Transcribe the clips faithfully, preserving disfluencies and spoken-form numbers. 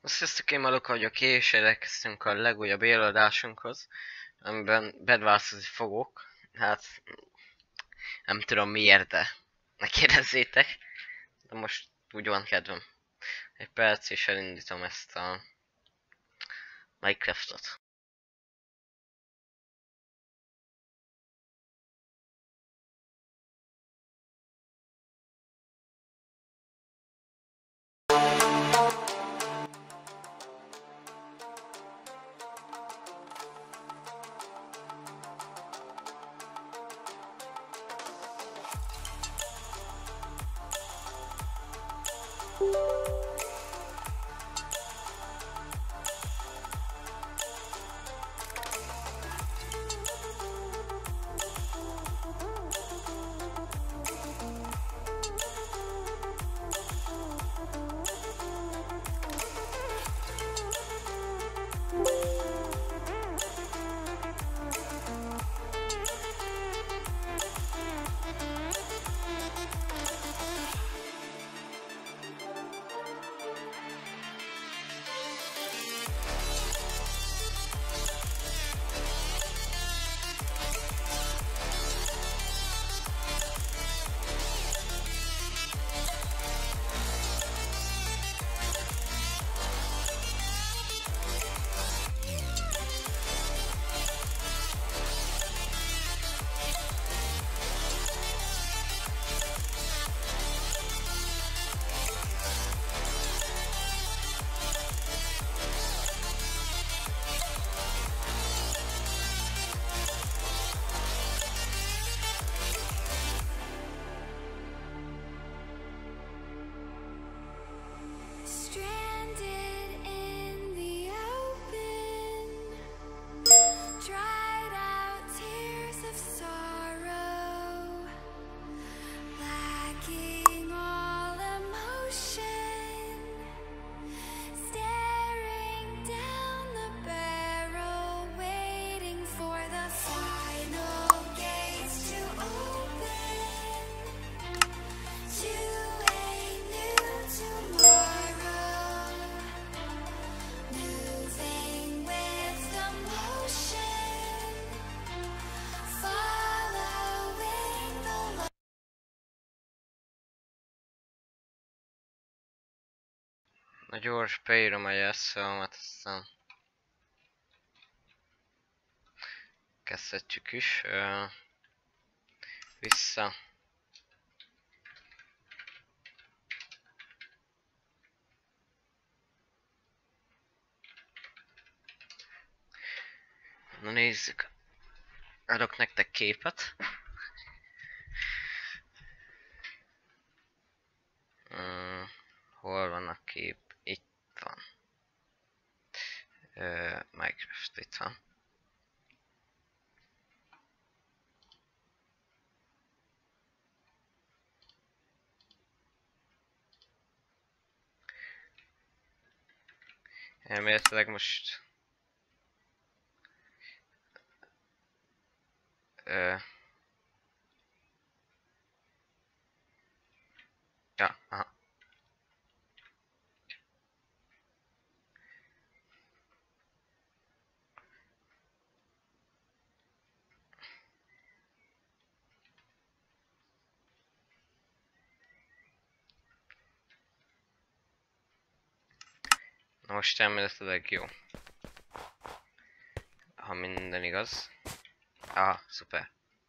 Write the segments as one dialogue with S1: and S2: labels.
S1: Sziasztok, én Maluka vagyok, és elkezdtünk a legújabb élőadásunkhoz, amiben bedvászozni fogok. Hát, nem tudom miért, de ne kérdezzétek. De most úgy van kedvem. Egy perc és elindítom ezt a Minecraftot. A gyors beírom a jelszavamat, aztán kezdhetjük is. Uh, vissza. Na nézzük. Adok nektek képet. Uh, hol van a kép? Itt van. Uh, Minecraft itt van. Elméletileg most uh, ja, aha. Na most elméletileg jó. Ha minden igaz. Ah, szuper.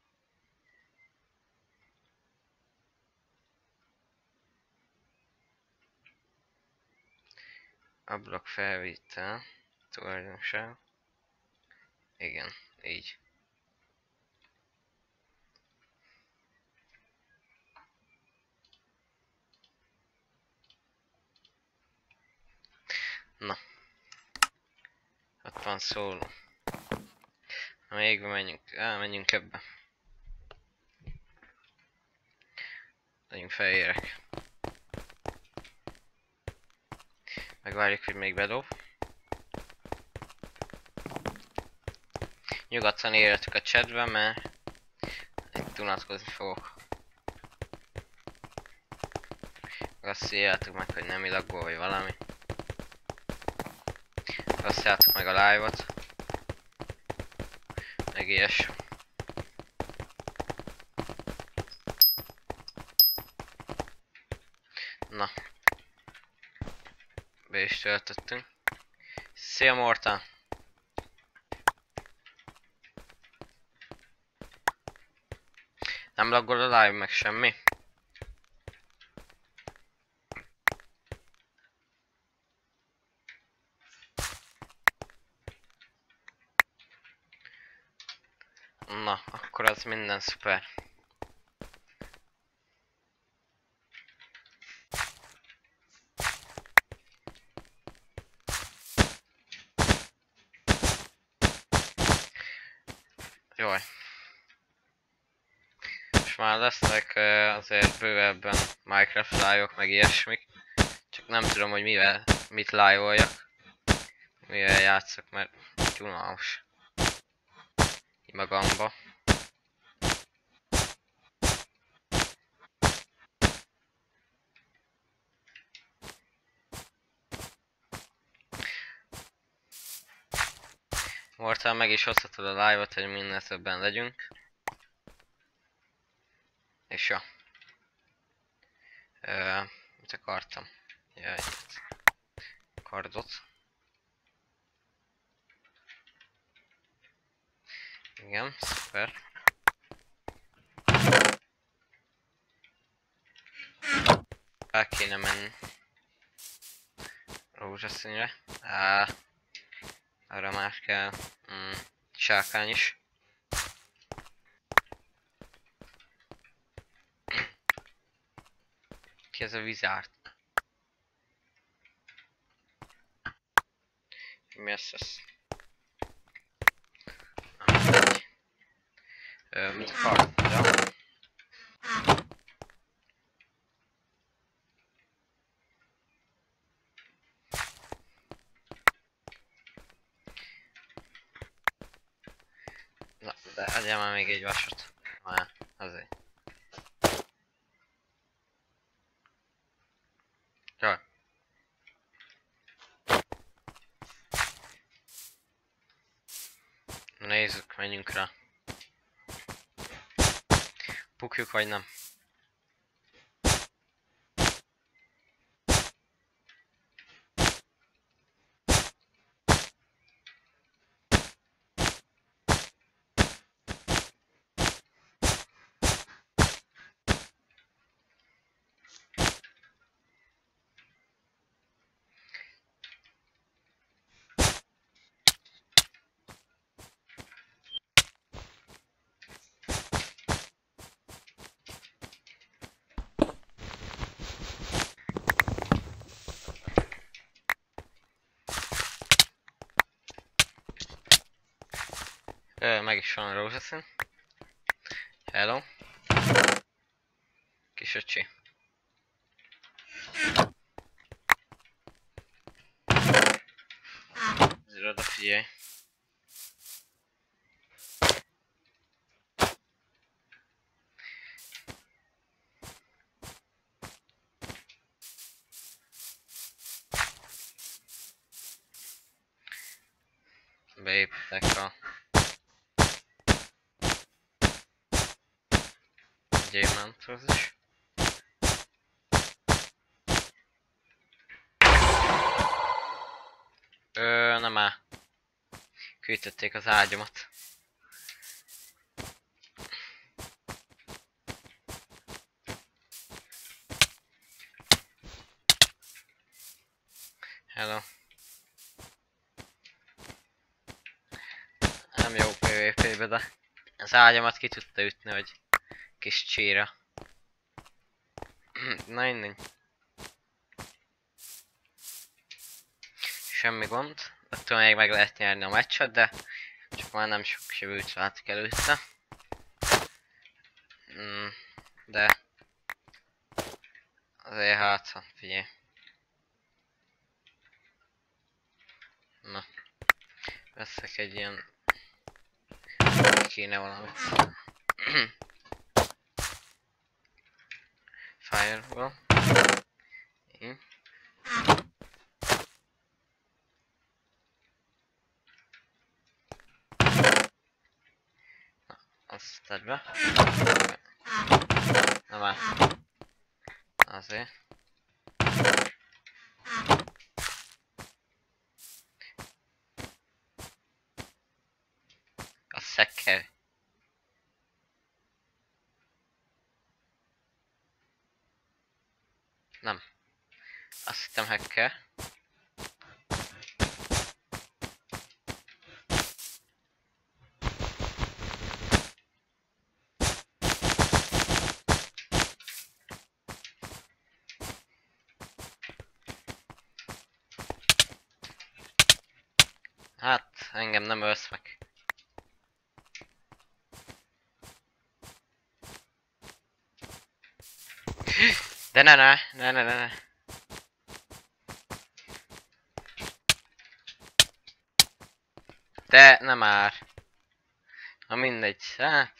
S1: Ablak felvétel. Tulajdonság. Igen, így. Na. Ott van szóló. Na még menjünk, á, menjünk ebbe. Legyünk felérek. Megvárjuk, hogy még bedob. Nyugodtan írjatok a chatbe, mert itt unatkozni fogok. Azt írjátok meg, hogy nem ilagból vagy valami. Osszátok meg a live-ot. Meg ilyesmi. Na. Be is töltöttünk. Szia Morta! Nem laggol a live meg semmi? Na, akkor az minden szuper. Jaj. Most már lesznek azért bővebben Minecraft live-ok meg ilyesmik. Csak nem tudom, hogy mivel, mit live-oljak. Mivel játszok, mert unalmas. Magamba. Mortal, meg is hozhatod a live-ot, hogy minél többen legyünk. És ja. Ö, mit akartam? Ja, ilyet. Kardot. Igen, szuper. El kéne menni. Rózsaszínre. Á, arra már kell. Mm, sárkány is. Ki ez a vizárt? Mi ez ez? Ö, mit akar? Ja. Na, de adjál már még egy vasat. Már, azért. Jaj. Nézzük, menjünk rá. Bukjuk vagy nem? Ö, meg is van a rózsaszín. Hello. Kis öcsi. Azért odafigyelj. Beépítek a gyémánthoz is. Ö, nem áll. Küldtették az ágyamat. Hello. Nem jó pé vé pé-be, de az ágyamat ki tudta ütni, hogy kis csíra. Na innen. Semmi gond. Attól még meg lehet nyerni a meccset, de csak már nem sok sivült váltuk előtte. Mm, de azért hát, ha figyelj. Na. Veszek egy ilyen... Kéne valamit. Fireball. Én. Szedd be. Na már. Azért. A szekker. Nem. Azt hittem hacker. Hát, engem nem ölsz meg. De ne ne, ne ne ne ne. De nem már. Na mindegy, hát.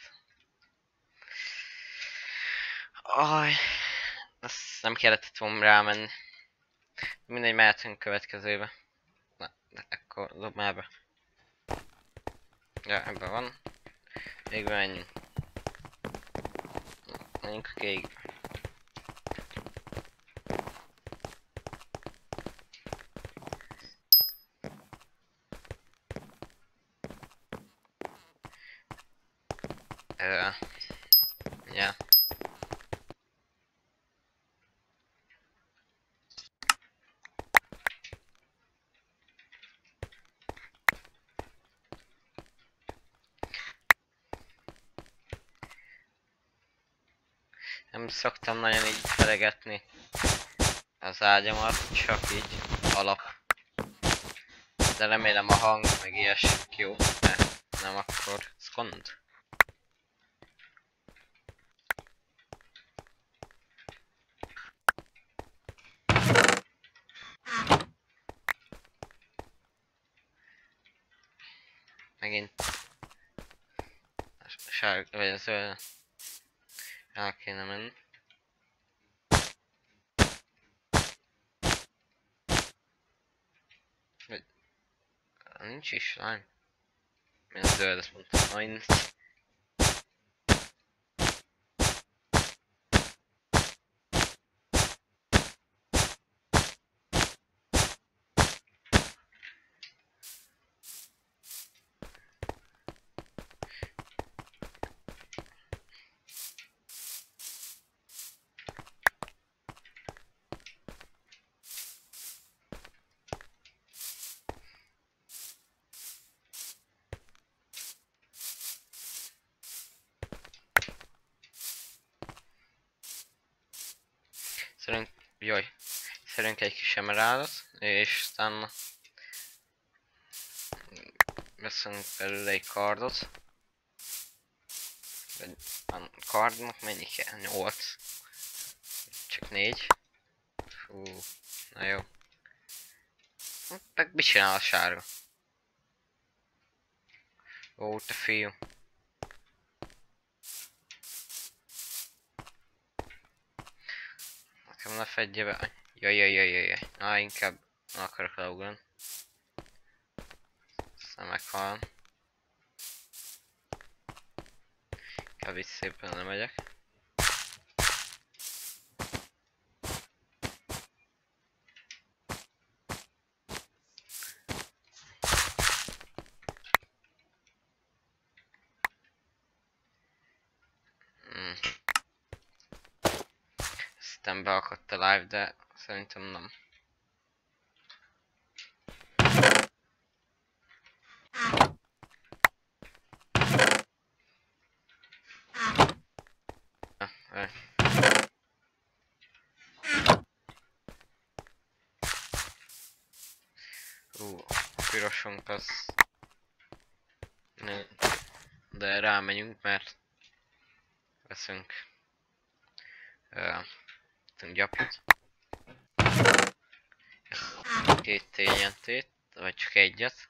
S1: Aj. Azt nem kellett itt volna rámenni. Mindegy, mehetünk következőbe. Na, de akkor dob már be. Ja, ebben van. Végbe menjünk. Menjünk a kékbe. Ö... Ja. Nem szoktam nagyon így felegetni az ágyamat, csak így alap. De remélem a hang meg ilyesmik jó, mert nem akkor ez gond. Megint sárga, vagy az olyan el kéne menni. Vagy... nincs is lány. Milyen zöld, ezt mondtam, majd nincs. Szerünk, jaj, szerünk egy kis emeraldot, és aztán veszünk belőle egy kardot. A kardnak mennyi kell? nyolc. Csak négy. Fú, na jó. Meg mit csinál a sárga? Ó, te fiú. Nekem ne fedje be. Jaj, jaj, jaj, jaj, jaj. Na, inkább nem akarok leugrani. Aztán meghalom. Inkább itt szépen nem megyek. Hmm. Aztán beakadt a live, de szerintem nem. Ú, a pirosunk az... de rámegyünk, mert veszünk uh, gyapot. Két té en té-t, vagy csak egyet.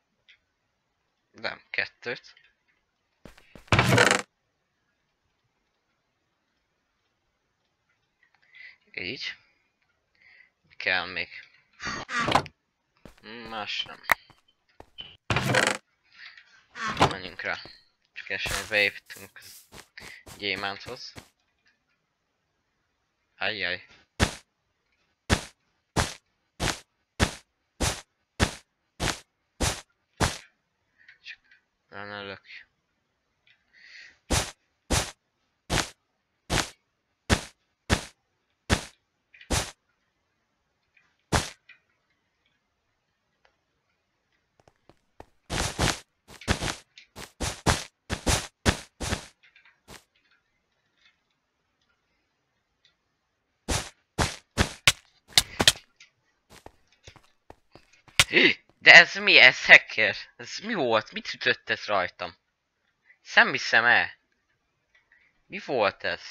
S1: Nem, kettőt. Így. Mi kell még? Más nem. Menjünk rá. Csak keresni, hogy beépítünk gyémánthoz. Ajjaj. Csak nem lök. De ez mi? Ez hacker? Ez mi volt? Mit ütött ez rajtam? Sem hiszem el. Mi volt ez?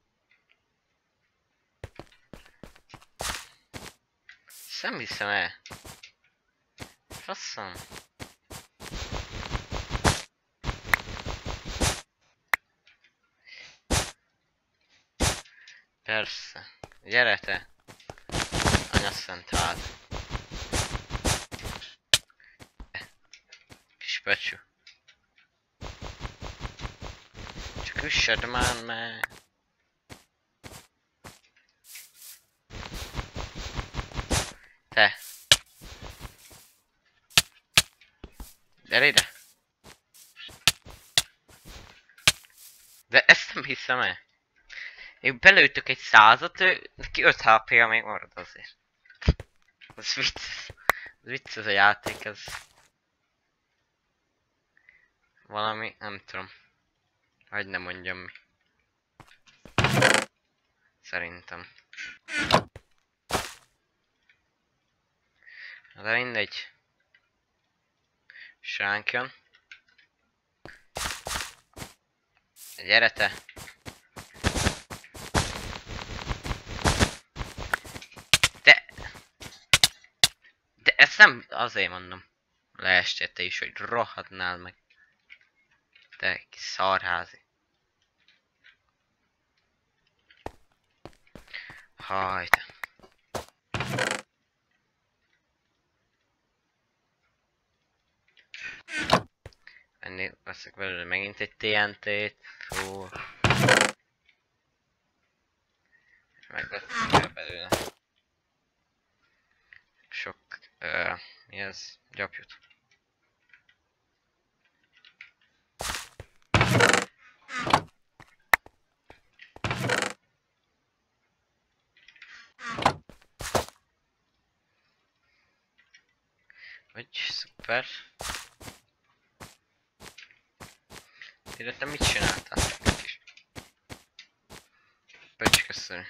S1: Sem hiszem el. Faszom. Persze. Gyere te. Anyaszent ház. Kis pecsú. Csak üssed már meg. Te. Gyere ide. De ezt nem hiszem el. Én belőttök egy százat, ő, neki öt há pé-ja még marad azért. Ez vicc. Ez vicc ez a játék, ez. Valami, nem tudom. Hogy nem mondjam mi. Szerintem. De mindegy. Sránk jön. Gyere te. De... De ezt nem azért mondom. Leestél te is, hogy rohadnál meg. Te kis szarházi. Haj te. Ennél veszek belőle megint egy té en té-t. Hú. Megvettem belőle. Sok... Uh, mi ez? Gyapjut. Hogy szuper. Ide te mit csináltál? Kis pöcsköszönj.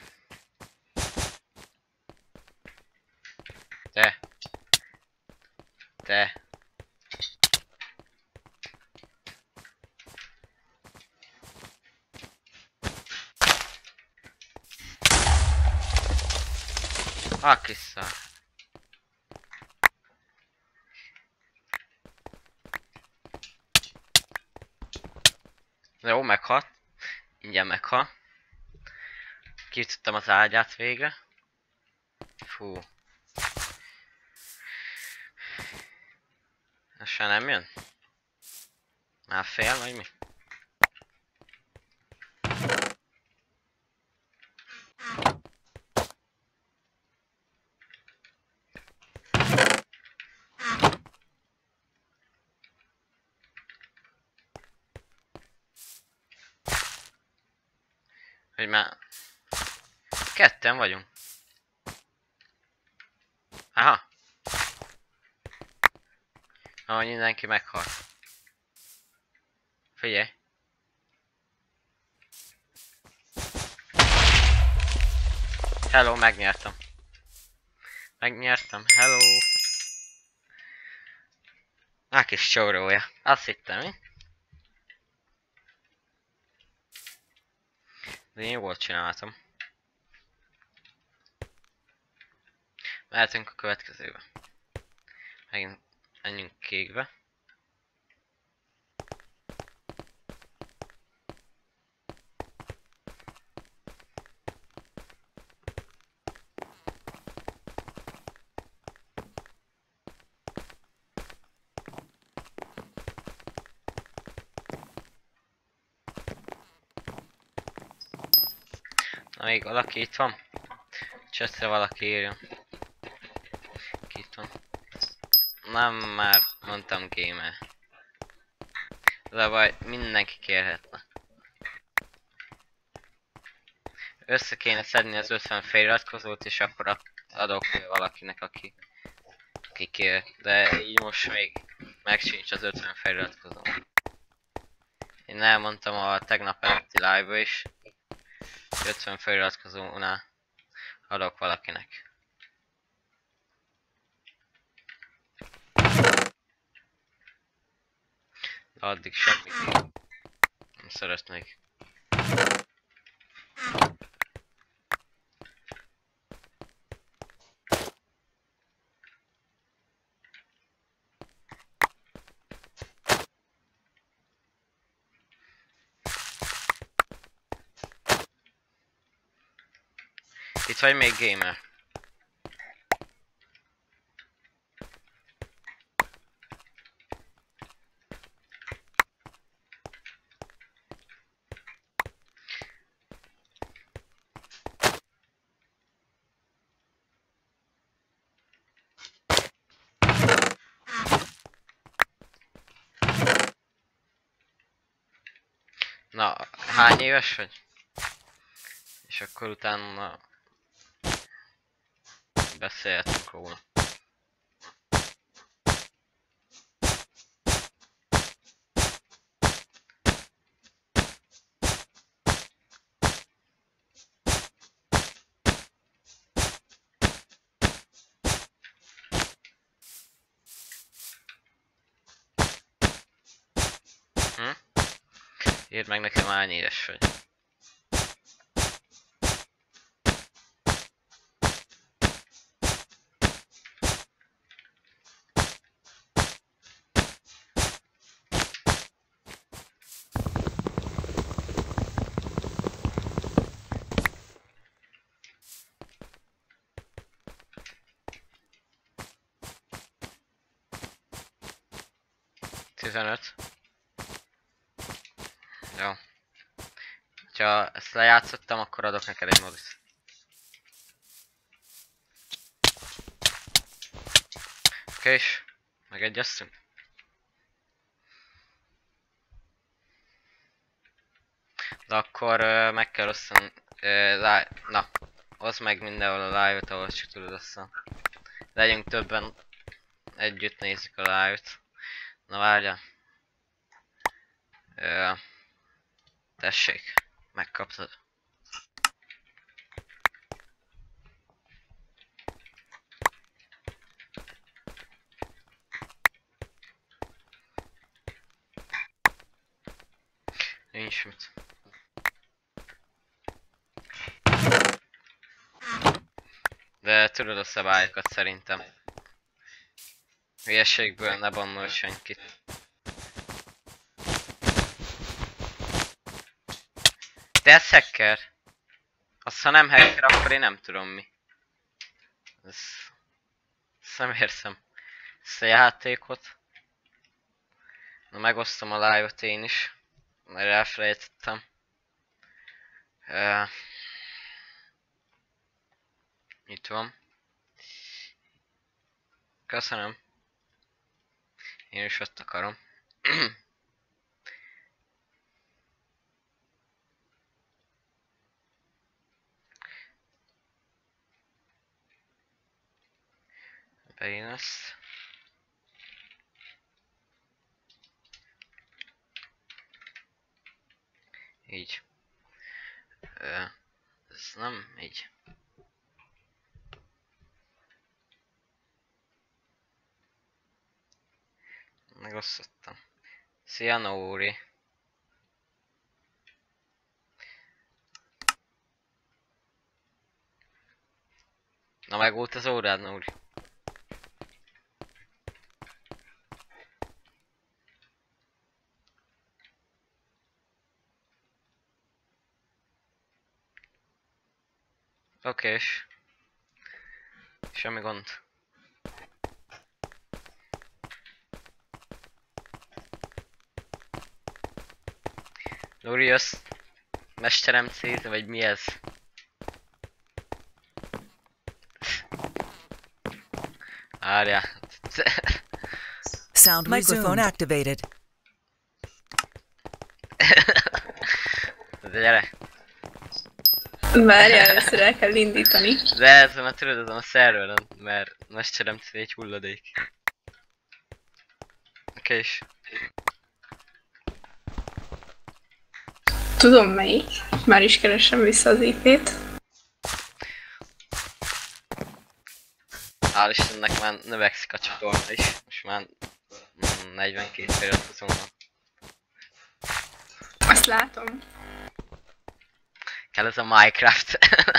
S1: Te. Te. Ah, kis szar. Jó, meghalt. Ingyen meghal. Kiütöttem az ágyát végre. Fú. Ez se nem jön? Már fél, vagy mi? Hogy már... Ketten vagyunk. Aha. Ahogy mindenki meghal. Figyelj. Hello, megnyertem. Megnyertem, hello. Á, kis csórója. Azt hittem, mi? De én jól csináltam. Mehetünk a következőbe. Megint menjünk kékbe. Még valaki itt van? Chatre valaki írjon. Ki itt van? Nem, már mondtam gamer. De baj, mindenki kérhetne. Össze kéne szedni az ötven feliratkozót, és akkor adok valakinek, aki, aki kér. De így most még meg sincs az ötven feliratkozó. Én elmondtam a tegnap előtti live-ba is, ötven feliratkozónál adok valakinek. De addig semmi nem szeretnék. Itt vagy még gamer? Na, hány éves vagy? És akkor utána beszélhetünk róla. Hm? Írd meg nekem, hány éves vagy. tizenöt. Jó. Ha ezt lejátszottam, akkor adok neked egy modus. Oké, és megegyeztünk? De akkor uh, meg kell osztani, uh, na, oszd meg mindenhol a live-ot, ahol csak tudod osztani. Legyünk többen, együtt nézzük a live-t. Na várjál. Uh, tessék, megkaptad. Nincs mit. De tudod a szabályokat szerintem. Hülyeségből ne bannolj senkit. Te ez hacker? Azt ha nem hacker, akkor én nem tudom mi. Ez... Ezt nem érzem. Ezt a játékot. Na megosztom a live-ot én is. Mert elfelejtettem. Uh, itt van. Köszönöm. Én is ott akarom. Beínesz. Így. Ö, ez nem így. Megosztottam. Szia Nóri. Na megvolt az órád, Nóri. Okés. Semmi gond. Nóri, jössz? Mesterem cét, vagy mi ez? Várjál.
S2: Sound microphone activated.
S1: De gyere.
S3: Várjál, először el kell indítani.
S1: De ezen a tudod, ezen a szerveren, mert mesteremtől egy hulladék. Oké is.
S3: Tudom melyik. Már is keresem vissza az í pét.
S1: Hál' Istennek már növekszik a csatorna is. Most már mm, negyvenkét feliratkozón van.
S3: Azt látom.
S1: Kell ez a Minecraft.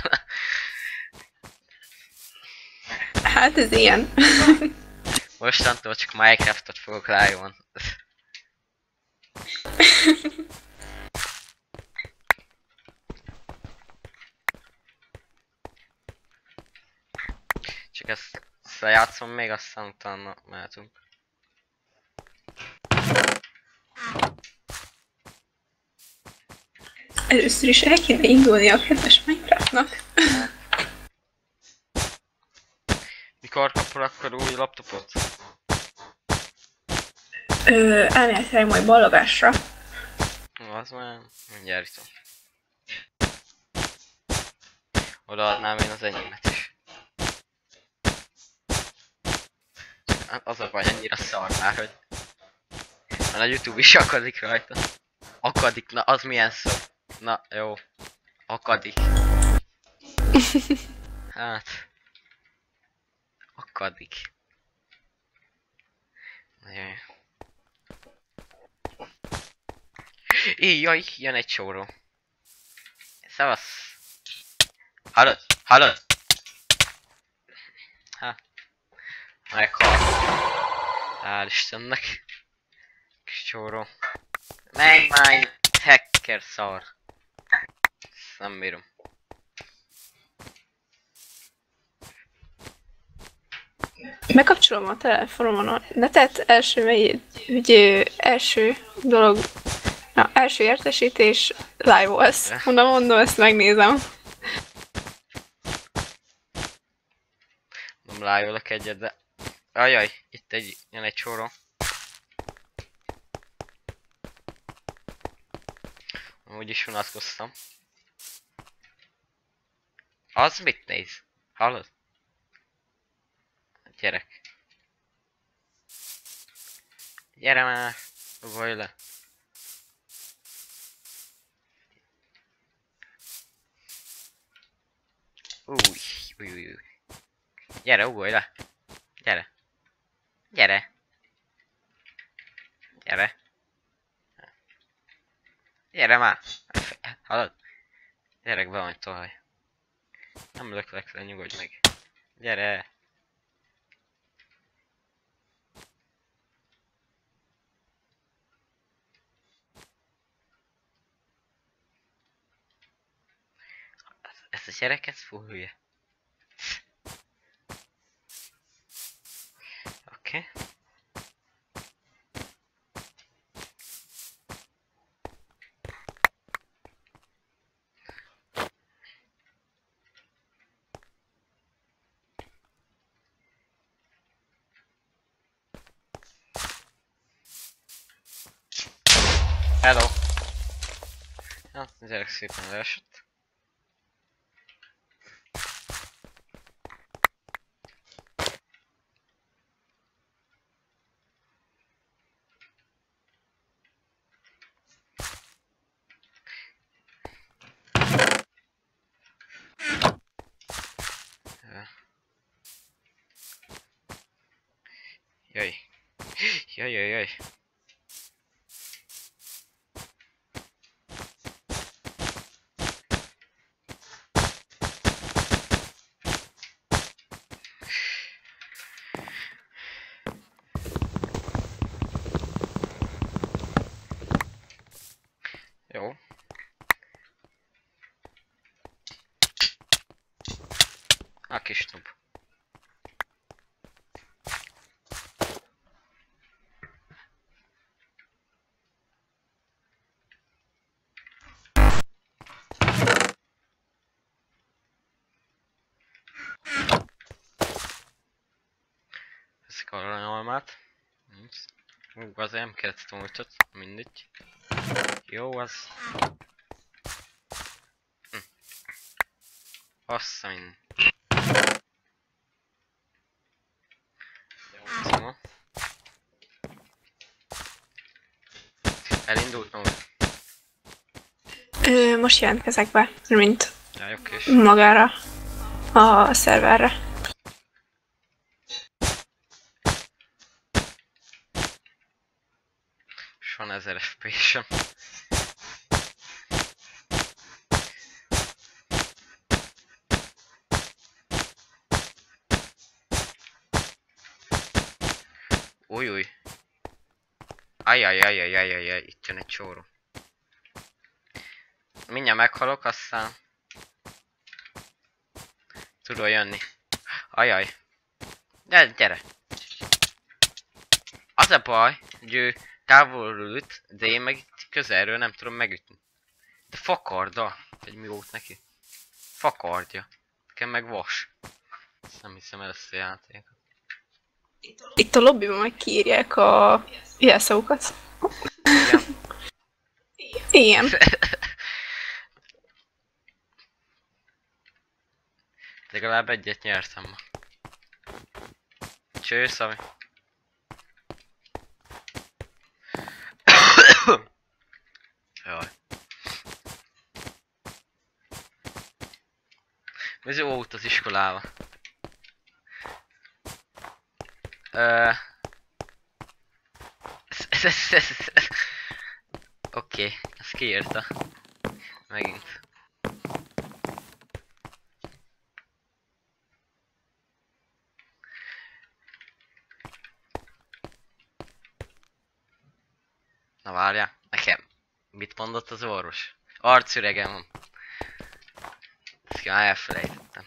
S3: Hát ez ilyen.
S1: Mostantól csak Minecraftot fogok live-on. Csak ezt, ezt lejátszom még, aztán utána mehetünk.
S3: Először is el kéne indulni a kedves Minecraftnak.
S1: Mikor kapol akkor új laptopot?
S3: Ö, elméletileg majd ballagásra.
S1: Az már mindjárt itt van. Odaadnám én az enyémet is. Az a baj, annyira szar már, hogy... Már a YouTube is akadik rajta. Akadik, na az milyen szó? Na, jó. Akadik. Hát... Akadik. Nagyon jó. Íj, jaj, jön egy csóró. Szevasz. Hallod? Hallod? Ha. Meghal. Hál' Istennek. Kis csóró. Meg már hacker szar. Ezt nem bírom.
S3: Megkapcsolom a telefonomon a netet, első megy, ugye első dolog, na, első értesítés, live lesz. Mondom, mondom, ezt megnézem.
S1: Nem live-olok egyet, de... Ajaj, itt egy, jön egy csóró. Úgy is unatkoztam. Az mit néz? Hallod? Gyerek. Gyere már, ugolj le. Új, új, új, új. Gyere, ugolj le. Gyere. Gyere. Gyere. Gyere már. Hallod? Gyerek be vagy tolvaj. Nem löklek le, nyugodj meg. Gyere. Ez a gyerek, ez full hülye. Oké. Okay. Hello. Ja, a gyerek szépen leesett. Jaj. Jaj, jaj, jaj. Jó. A kis noob. Szkaranyalmát. Ú, azért nem kellett múltat, mindegy. Jó az. Hm. Assza mind. Jó, elindult Nóri?
S3: Ö, most jelentkezek be, mint
S1: Jaj, oké.
S3: magára a szerverre.
S1: És van ezer ef pé sem. Új, új. Ajjajajajajajaj, itt jön egy csóró. Mindjárt meghalok, aztán tudod jönni. Ajaj. De gyere. Az a baj, hogy ő távolról üt, de én meg itt közelről nem tudom megütni. De fakarda. Vagy mi volt neki? Fakardja. Nekem meg vas. Ezt nem hiszem el ezt a játékot.
S3: Itt a lobbyban meg kiírják a jelszókat.
S1: Igen.
S3: Igen.
S1: Legalább egyet nyertem ma. Cső, Szami. Jaj. Ez jó út az iskolába. Ö... Oké, ezt kiírta. Megint. Na várjál, nekem. Mit mondott az orvos? Arcüregem van. Ezt már elfelejtettem.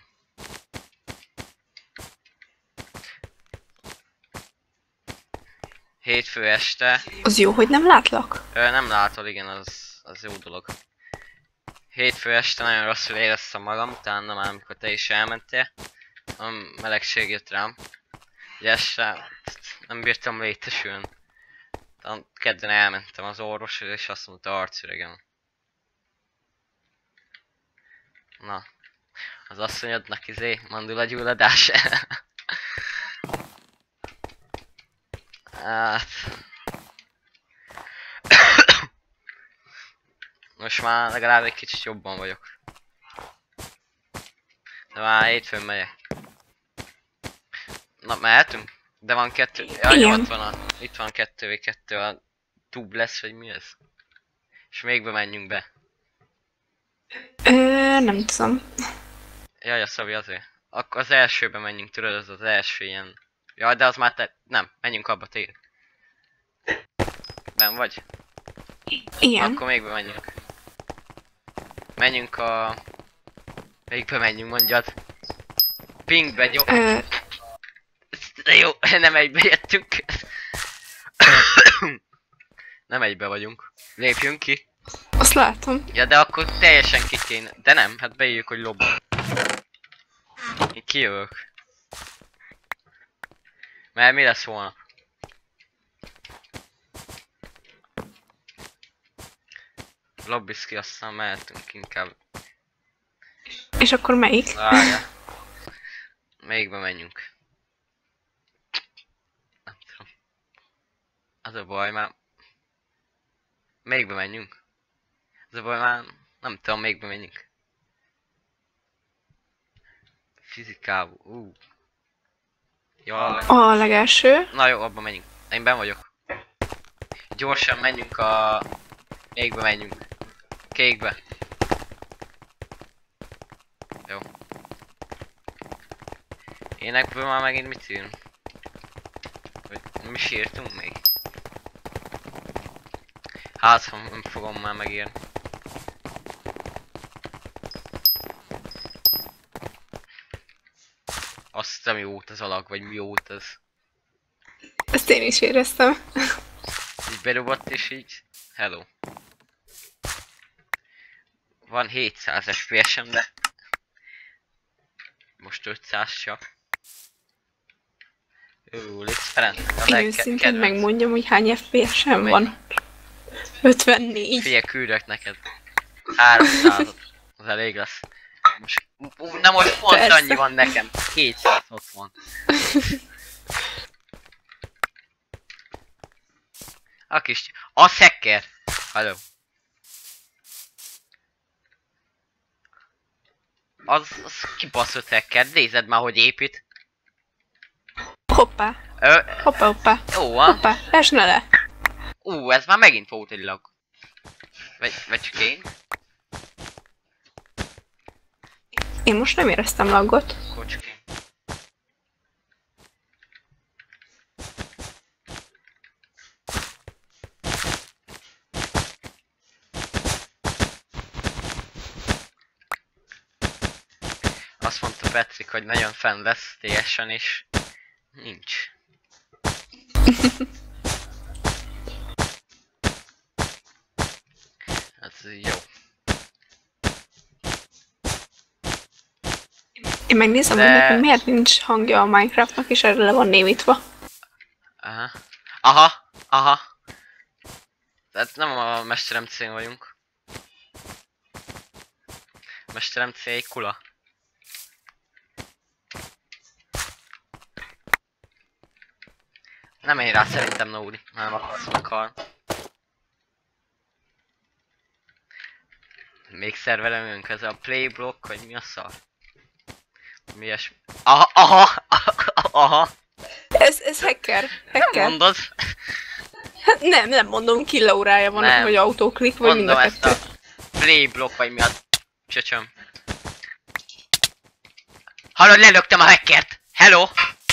S1: Hétfő este.
S3: Az jó, hogy nem látlak.
S1: Ö, nem látod, igen, az, az jó dolog. Hétfő este nagyon rosszul éreztem magam, utána már amikor te is elmentél. A melegség jött rám. Ugye este nem bírtam létesülni. Kedden elmentem az orvoshoz és azt mondta, arcüregem. Na. Az asszonyodnak izé, mandulagyulladás. Hát... Most már legalább egy kicsit jobban vagyok. De már hétfőn megyek. Na, mehetünk? De van kettő... Jaj, ott van a... Itt van kettő vé kettő, a tube lesz, vagy mi ez? És még bemenjünk be.
S3: Ö, nem tudom.
S1: Jaj, a Szabi azért. Akkor az elsőbe menjünk, tudod, az az első ilyen... Jaj, de az már te... Nem, menjünk abba, tér. Ben vagy?
S3: Igen.
S1: Akkor még bemenjünk. Menjünk a... Még bemenjünk, mondjad. Pinkbe, jó.
S3: Ö,
S1: De jó, nem egybe jöttünk. Nem egybe vagyunk. Lépjünk ki.
S3: azt látom.
S1: Ja, de akkor teljesen ki kéne. De nem, hát beírjuk, hogy lobban. Én kijövök. Mert mi lesz holnap? Lobbiz ki, aztán mehetünk inkább.
S3: És akkor melyik?
S1: Várjál. Melyikbe menjünk? Nem tudom. Az a baj már... Melyikbe menjünk? Az a baj már... Nem tudom, melyikbe menjünk. Fizikából, ú. Jó.
S3: A legelső.
S1: Na jó, abba menjünk. Én benn vagyok. Gyorsan menjünk a... Melyikbe menjünk? Kékbe. Jó. Énekből már megint mit írunk? Vagy nem is írtunk még? Hát, ha nem fogom már megírni. Azt hiszem, mi út az alag, vagy mi út az.
S3: Ezt én is éreztem.
S1: Így berobott és így... Hello. Van hétszáz ef pé es-em, de... Most ötszáz csak. Ú, Litz Ferencnek a
S3: Én
S1: legke-
S3: őszintén
S1: kedvenc.
S3: megmondjam, hogy hány ef pé es-em
S1: Mennyi?
S3: van. ötvennégy.
S1: Figyelj, küldök neked. háromszázat. Az elég lesz. Most, ú, na most pont
S3: Persze.
S1: annyi van nekem. kétszázhatvan. A kis... Az hacker! Hello. Az, az kibaszott hacker, nézed már, hogy épít.
S3: Hoppá,
S1: Ö,
S3: hoppá, hoppá.
S1: jó van.
S3: Hoppá, esne le.
S1: Ú, ez már megint volt egy lag. Vagy, vagy csak én?
S3: Én most nem éreztem laggot.
S1: Akkor csak én. Azt mondta Petrik, hogy nagyon fenn lesz té es-en, és nincs. Ez jó.
S3: Én megnézem,
S1: De-
S3: hogy nekem miért nincs hangja a Minecraftnak, és erre le van némítva.
S1: Aha. Aha, aha. Tehát nem a Mesterem cén vagyunk. Mesterem cé egy kula. Nem én rá szerintem Nóri, nem akarsz meghal. Még szervelem ez a playblock, vagy mi a szar? Mi ilyesmi? Aha, aha, aha,
S3: Ez, ez hacker. Hacker.
S1: mondod?
S3: Hát nem, nem mondom, kill órája van,
S1: Nem.
S3: vagy autoklik, vagy mind
S1: Mondom
S3: a
S1: ezt
S3: kettő.
S1: a playblock, vagy mi a csöcsöm. Hallod, lelöktem a hackert! Hello!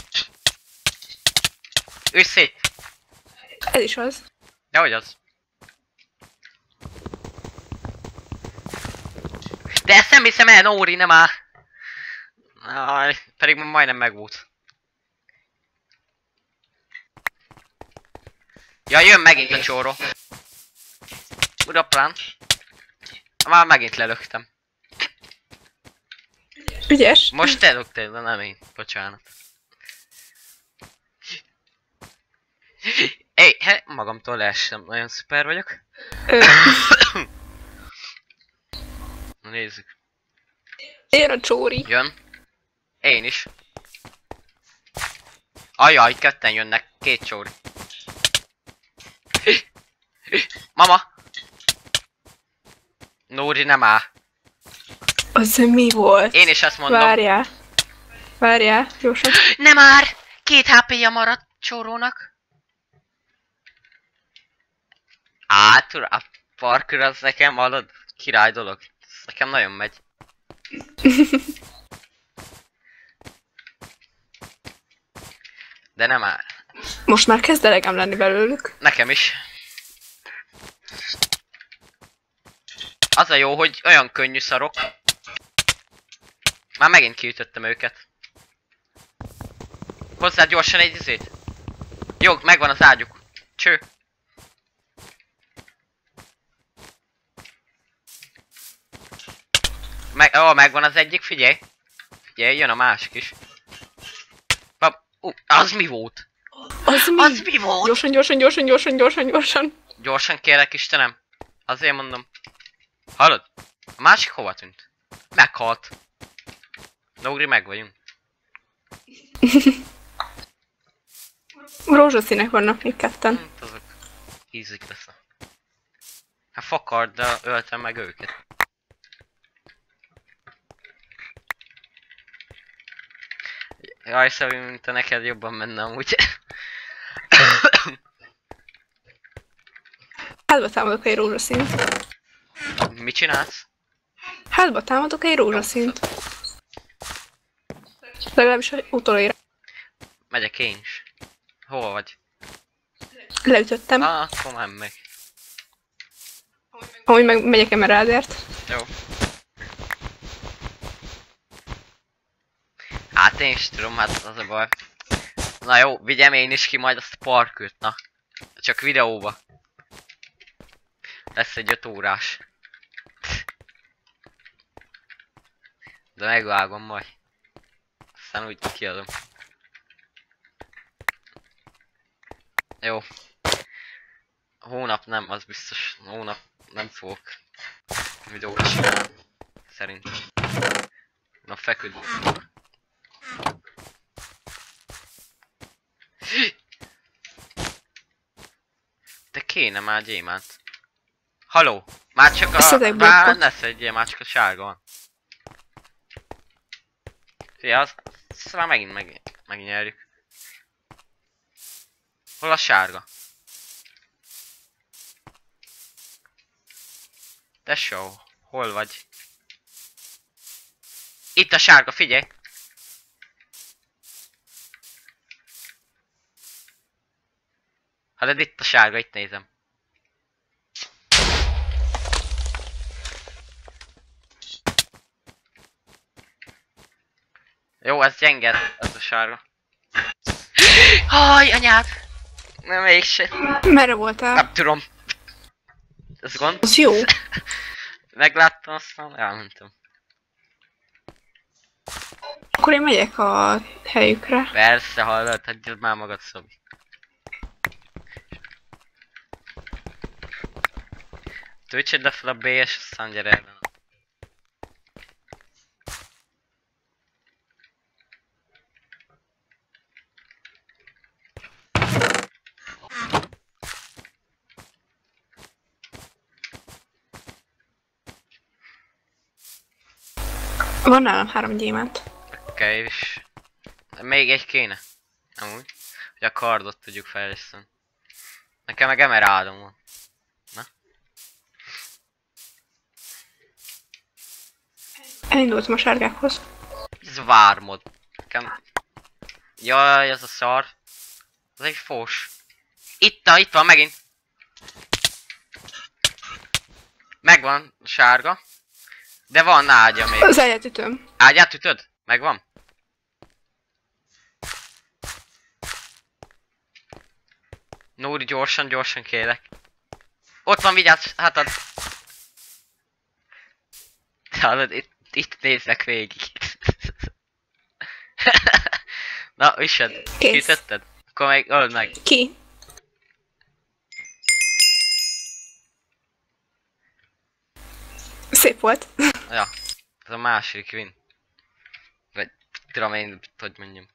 S1: Ősz szét!
S3: Ez is az.
S1: Dehogy az. De ezt nem hiszem el, Nóri, nem áll. Aj, pedig majdnem megvolt. Ja, jön megint a csóró. Udaplán. Már megint lelöktem.
S3: Ügyes.
S1: Most te löktél, de nem én. Bocsánat. Éj, he, magamtól leestem, nagyon szuper vagyok.
S3: Ö,
S1: Nézzük.
S3: jön a csóri.
S1: Jön. Én is. Ajaj, ketten jönnek, két csóri. Mama! Nóri nem áll.
S3: Az mi volt?
S1: Én is ezt mondom.
S3: Várjál. Várjál, gyorsan.
S1: Nem már! Két há pé-ja maradt csórónak. Át, a parkour az nekem, hallod? Király dolog. Ez nekem nagyon megy. De nem áll.
S3: Most már kezd elegem lenni belőlük.
S1: Nekem is. Az a jó, hogy olyan könnyű szarok. Már megint kiütöttem őket. Hozzá gyorsan egy izét. Jó, megvan az ágyuk. Cső. Meg, ó, megvan az egyik, figyelj. Figyelj, jön a másik is. Pap, ú, az mi volt?
S3: Az mi?
S1: Az mi volt?
S3: Gyorsan, gyorsan, gyorsan, gyorsan, gyorsan, gyorsan.
S1: Gyorsan kérlek, Istenem. Azért mondom. Hallod? A másik hova tűnt? Meghalt. Nógri, meg vagyunk.
S3: Rózsaszínek vannak még ketten.
S1: Hát azok ízik lesz. Hát fakard, de öltem meg őket. Jaj, Szabi, mint a neked jobban menne amúgy.
S3: Hátba támadok egy rózsaszínt.
S1: Mit csinálsz?
S3: Hátba támadok egy rózsaszínt. Legalábbis utolérre.
S1: Megyek én is. Hol vagy?
S3: Leütöttem.
S1: Ah, akkor már meg.
S3: Amúgy meg megyek emeraldért.
S1: Jó. Hát én is tudom, hát az a baj. Na jó, vigyem én is ki majd azt a parkőt, na. Csak videóba. Lesz egy öt órás. De megvágom majd. Aztán úgy kiadom. Jó. Hónap nem, az biztos. Hónap nem fogok videót csinálni. Szerintem. Na feküdni fogok. De kéne már gyémánt. Haló! Már csak a... Már ne szedjél, már csak a sárga van. Fia, azt, azt már megint meg, megnyerjük. Hol a sárga? Tesó, hol vagy? Itt a sárga, figyelj! Hát itt a sárga, itt nézem. Jó, ez gyenge, ez a sárga. Haj, anyád! Nem, mégse.
S3: Merre voltál?
S1: Nem tudom. Ez gond?
S3: Az jó.
S1: Megláttam, aztán elmentem.
S3: Akkor én megyek a helyükre.
S1: Persze, hallod, hagyjad már magad, Szabi. Töltsed le fel a bé es, aztán gyere ellen.
S3: Van nálam három gyémánt.
S1: Oké, okay, és... Még egy kéne. Amúgy. Hogy a kardot tudjuk fejleszteni. Nekem meg emerádom van. Na?
S3: Elindultam a sárgákhoz.
S1: Ez vármod. Nekem... Jaj, ez a szar. Ez egy fós. Itt, a, itt van megint. Megvan a sárga. De van ágya még.
S3: Az ágyát ütöm.
S1: Ágyát ütöd? Megvan? Nóri, gyorsan, gyorsan kérlek. Ott van, vigyázz, hátad. Hallod, itt, itt nézek végig. Na, üssed. Kiütötted? Akkor meg, öld meg.
S3: Ki? Szép volt.
S1: Ja, ez a második win. Vagy tudom én, hogy mondjam.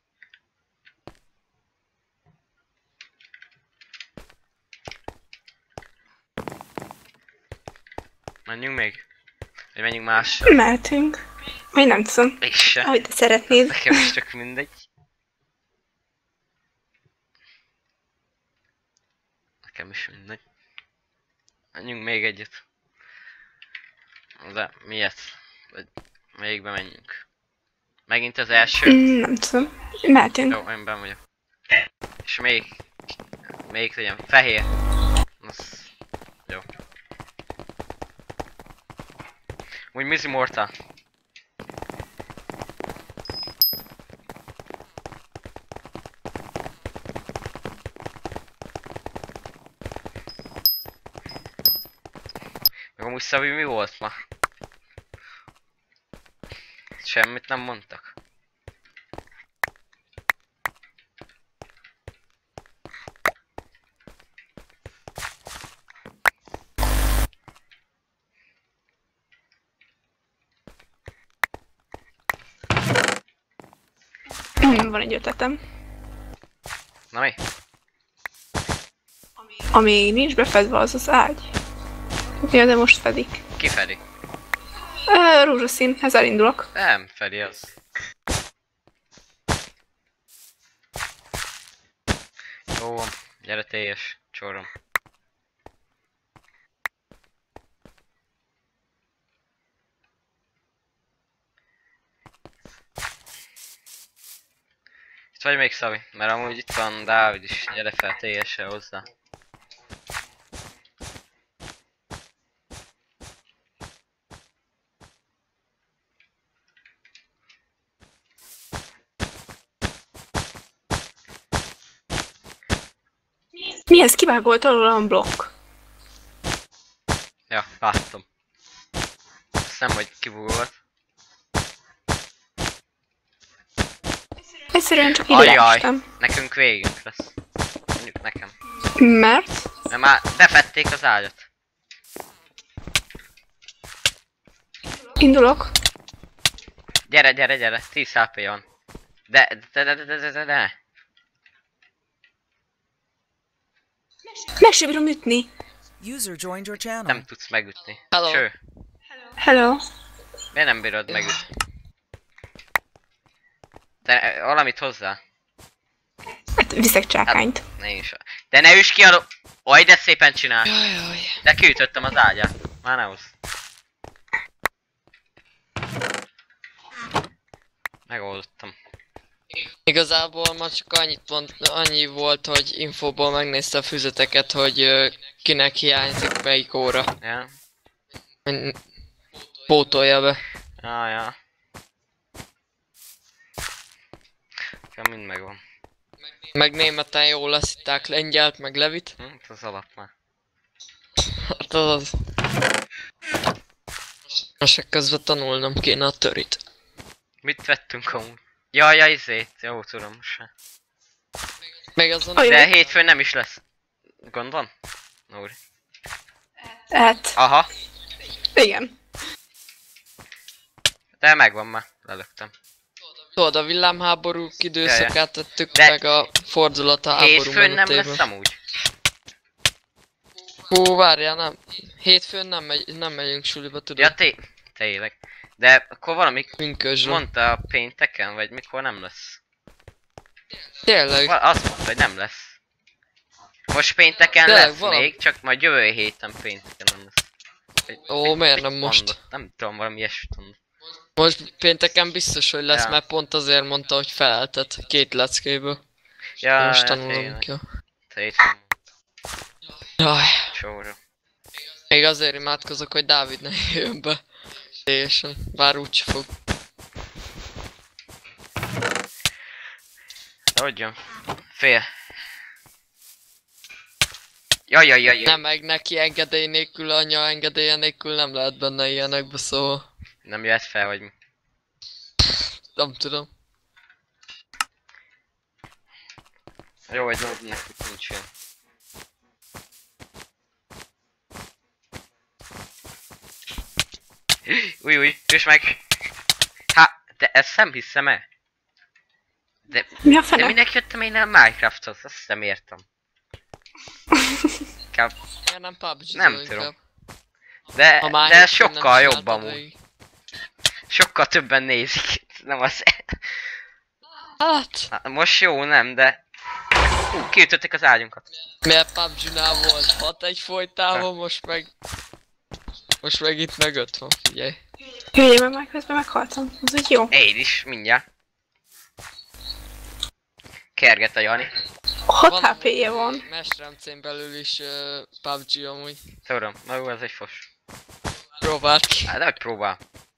S1: Menjünk még? Vagy menjünk mással?
S3: Mehetünk. Vagy nem tudom.
S1: És se.
S3: Ahogy te szeretnéd.
S1: Nekem is csak mindegy. Nekem is mindegy. Menjünk még egyet. De miért? Vagy még bemenjünk. Megint az első?
S3: Mm, nem tudom. Mehetünk.
S1: Jó, én benn vagyok. És még... Még legyen fehér. Az... Jó. Úgy Mizzy Mortal. Meg amúgy Szabi mi volt ma? Semmit nem mondtak.
S3: Mm, van egy ötletem.
S1: Na mi?
S3: Ami nincs befedve, az az ágy. Ja, de most fedik.
S1: Ki fedi?
S3: Uh, rózsaszín, ez elindulok.
S1: Nem fedi az. Jó van, gyere teljes, csorom. Itt vagy még, Szabi? Mert amúgy itt van Dávid is, gyere fel teljesen hozzá.
S3: Mi ez? Kivágolt alul a blokk.
S1: Ja, láttam. Azt nem, hogy kibugolt.
S3: Egyszerűen csak ide
S1: Ajjaj,
S3: estem.
S1: nekünk végünk lesz. Mondjuk nekem.
S3: Mert?
S1: Mert már befették az ágyat.
S3: Indulok.
S1: Gyere, gyere, gyere, tíz há pé van. De, de, de, de, de, de, de, de.
S3: Meg sem bírom ütni.
S2: User joined your channel.
S1: Nem tudsz megütni.
S4: Hello.
S1: Ső,
S3: Hello.
S1: miért nem bírod megütni? De valamit hozzá.
S3: Hát viszek csákányt.
S1: Ne is. De ne üss ki a... Oj, de szépen csinál.
S4: Jajjaj.
S1: De kiütöttem az ágyát. Már ne hozz. Megoldottam.
S4: Igazából ma csak annyit mond, annyi volt, hogy infóból megnézte a füzeteket, hogy ö, kinek hiányzik melyik óra.
S1: Ja?
S4: Hogy pótolja be.
S1: Ja, ja. Ja, mind megvan.
S4: Meg németen jól leszitták lengyelt, meg levit.
S1: Hm, ez az alap már.
S4: Hát az az. Most csak közben tanulnom kéne a törit.
S1: Mit vettünk amúgy? Ja, ja, izét. Jó, tudom most se.
S4: Meg azon...
S3: Aj,
S1: De hétfőn nem is lesz. Gond van? Nóri.
S3: Hát,
S1: Aha.
S3: igen.
S1: De megvan már. Lelöktem.
S4: Tudod, a villámháborúk időszakát tettük
S1: De-
S4: meg a fordulat a háború
S1: Hétfőn nem
S4: menetében.
S1: lesz amúgy.
S4: Hú, várjál, nem. Hétfőn nem, megy, nem megyünk suliba, tudod.
S1: Ja, té... Tényleg. De akkor valami
S4: Pünkösre.
S1: mondta a pénteken, vagy mikor nem lesz.
S4: Tényleg.
S1: Va- azt mondta, hogy nem lesz. Most pénteken
S4: Tényleg,
S1: lesz
S4: valami-
S1: még, csak majd jövő héten pénteken nem lesz. Vagy-
S4: Ó,
S1: mit-
S4: miért
S1: mit
S4: nem most?
S1: mondott? Nem tudom, valami ilyesmit mondott.
S4: Most pénteken biztos, hogy lesz,
S1: Ja.
S4: mert pont azért mondta, hogy feleltet két leckéből.
S1: Ja,
S4: Most
S1: ja,
S4: tanulom
S1: tényleg.
S4: ki.
S1: Hétfőn
S4: Jaj,
S1: csóra.
S4: még azért imádkozok, hogy Dávid ne jöjjön be. Teljesen, bár úgyse fog.
S1: De hogy jön? Fél. Jaj, jaj, jaj, jaj.
S4: Nem, meg neki engedély nélkül, anya engedélye nélkül nem lehet benne ilyenekbe, szóval
S1: Nem jöhet fel, vagy mi?
S4: nem tudom.
S1: Jó, hogy Nórinak nincs ilyen. Új, új, és meg! Hát, de ezt nem hiszem el. De,
S3: Mi a
S1: de
S3: fene?
S1: minek jöttem én a Minecrafthoz? Azt nem értem. Inkább,
S4: Miért nem pé u bé gé
S1: Nem
S4: inkább?
S1: tudom. de,
S4: Ha már
S1: de
S4: hétfőn
S1: sokkal
S4: nem
S1: jobb
S4: csináltad
S1: amúgy.
S4: végig.
S1: Sokkal többen nézik. Nem az...
S4: Hát,
S1: Hát, most jó, nem, de... Hú, kiütöttek az ágyunkat.
S4: miért pé u bé gé-nál volt hat egy folytában, most meg... Most meg itt meg öt van, figyelj.
S3: Hölgyem, meg már közben meghaltam. Az úgy jó.
S1: Én is, mindjárt. Kerget a Jani.
S3: hat há pé-je van.
S4: Mestremcén belül is uh, pé u bé gé amúgy.
S1: Tudom, na jó, ez egy fos.
S4: Próbáld ki.
S1: Hát, de hogy próbál.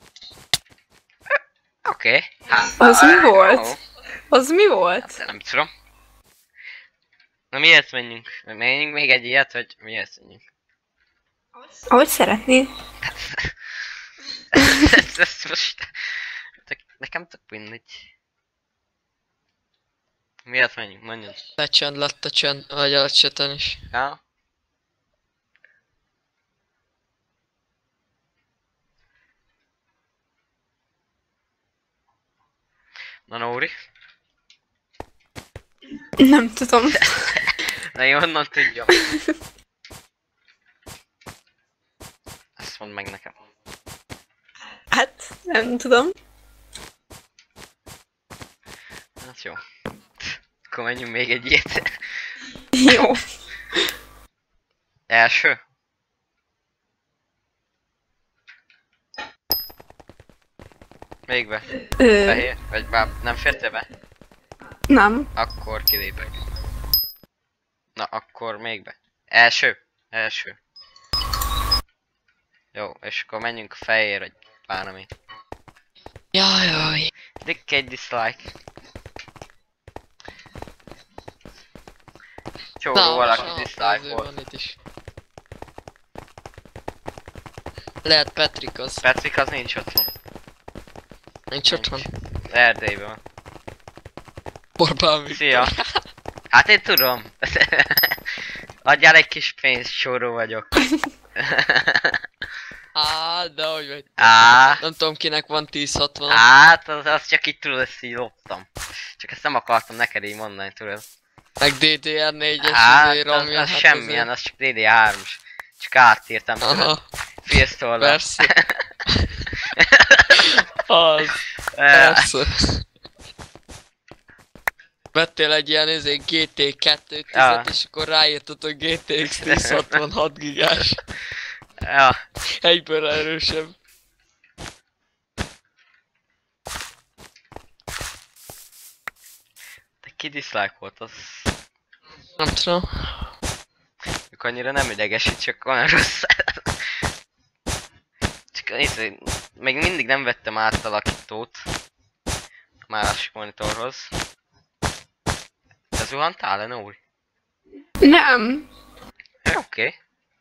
S1: Oké. Okay. Hát,
S3: Az mi volt?
S1: ó,
S3: Az mi volt?
S1: de nem tudom. Na miért menjünk? Menjünk még egy ilyet, vagy miért menjünk?
S3: Ahogy szeretnéd.
S1: ez, ez most... De nekem tök mindegy. Miért menjünk? Mondjad.
S4: Lecsend lett a csend, vagy a cseten is.
S1: Ja? Na Nóri?
S3: Nem tudom.
S1: Na én honnan tudjam? Ezt mondd meg nekem.
S3: Hát, nem tudom.
S1: Hát jó. Akkor menjünk még egy ilyet.
S3: Jó.
S1: Első? Még be.
S3: Ö,
S1: Fehér? Vagy bár nem férte be?
S3: nem.
S1: Akkor kilépek. Na, akkor még be. Első? Első. Jó, és akkor menjünk a fehér, vagy bármi.
S4: Jaj, jaj.
S1: Dick egy dislike. Csóró
S4: Na,
S1: valaki
S4: most a
S1: dislike
S4: haző
S1: volt.
S4: van itt is. Lehet Patrick az.
S1: Patrick az nincs otthon.
S4: Nincs otthon.
S1: Erdélyben van.
S4: Orbán Viktor.
S1: Szia! Hát én tudom. Adjál egy kis pénzt, soró vagyok.
S4: Á, de hogy vagy.
S1: Á,
S4: Nem tudom kinek van tíz hatvan.
S1: hát az, az csak itt tudod, ezt így loptam. Csak ezt nem akartam neked így mondani, tudod.
S4: Meg dé dé er négyes
S1: Hát,
S4: azért,
S1: az,
S4: ami
S1: az
S4: hát
S1: semmilyen, az csak dé dé hármas. Csak átírtam, tudod.
S4: Aha,
S1: Fiesztolva.
S4: persze. Az, persze. Vettél egy ilyen izé gé té kettő
S1: Ja.
S4: tíz és akkor ráírtad, hogy gé té iksz tíz hatvanhat gigás.
S1: Ja,
S4: Egyből erősebb.
S1: de ki dislike volt az?
S4: Nem tudom.
S1: Ők annyira nem idegesít, csak olyan rossz. Csak nézd, még mindig nem vettem átalakítót a másik monitorhoz. Te zuhantál le, Nóri?
S3: Nem.
S1: Oké, okay.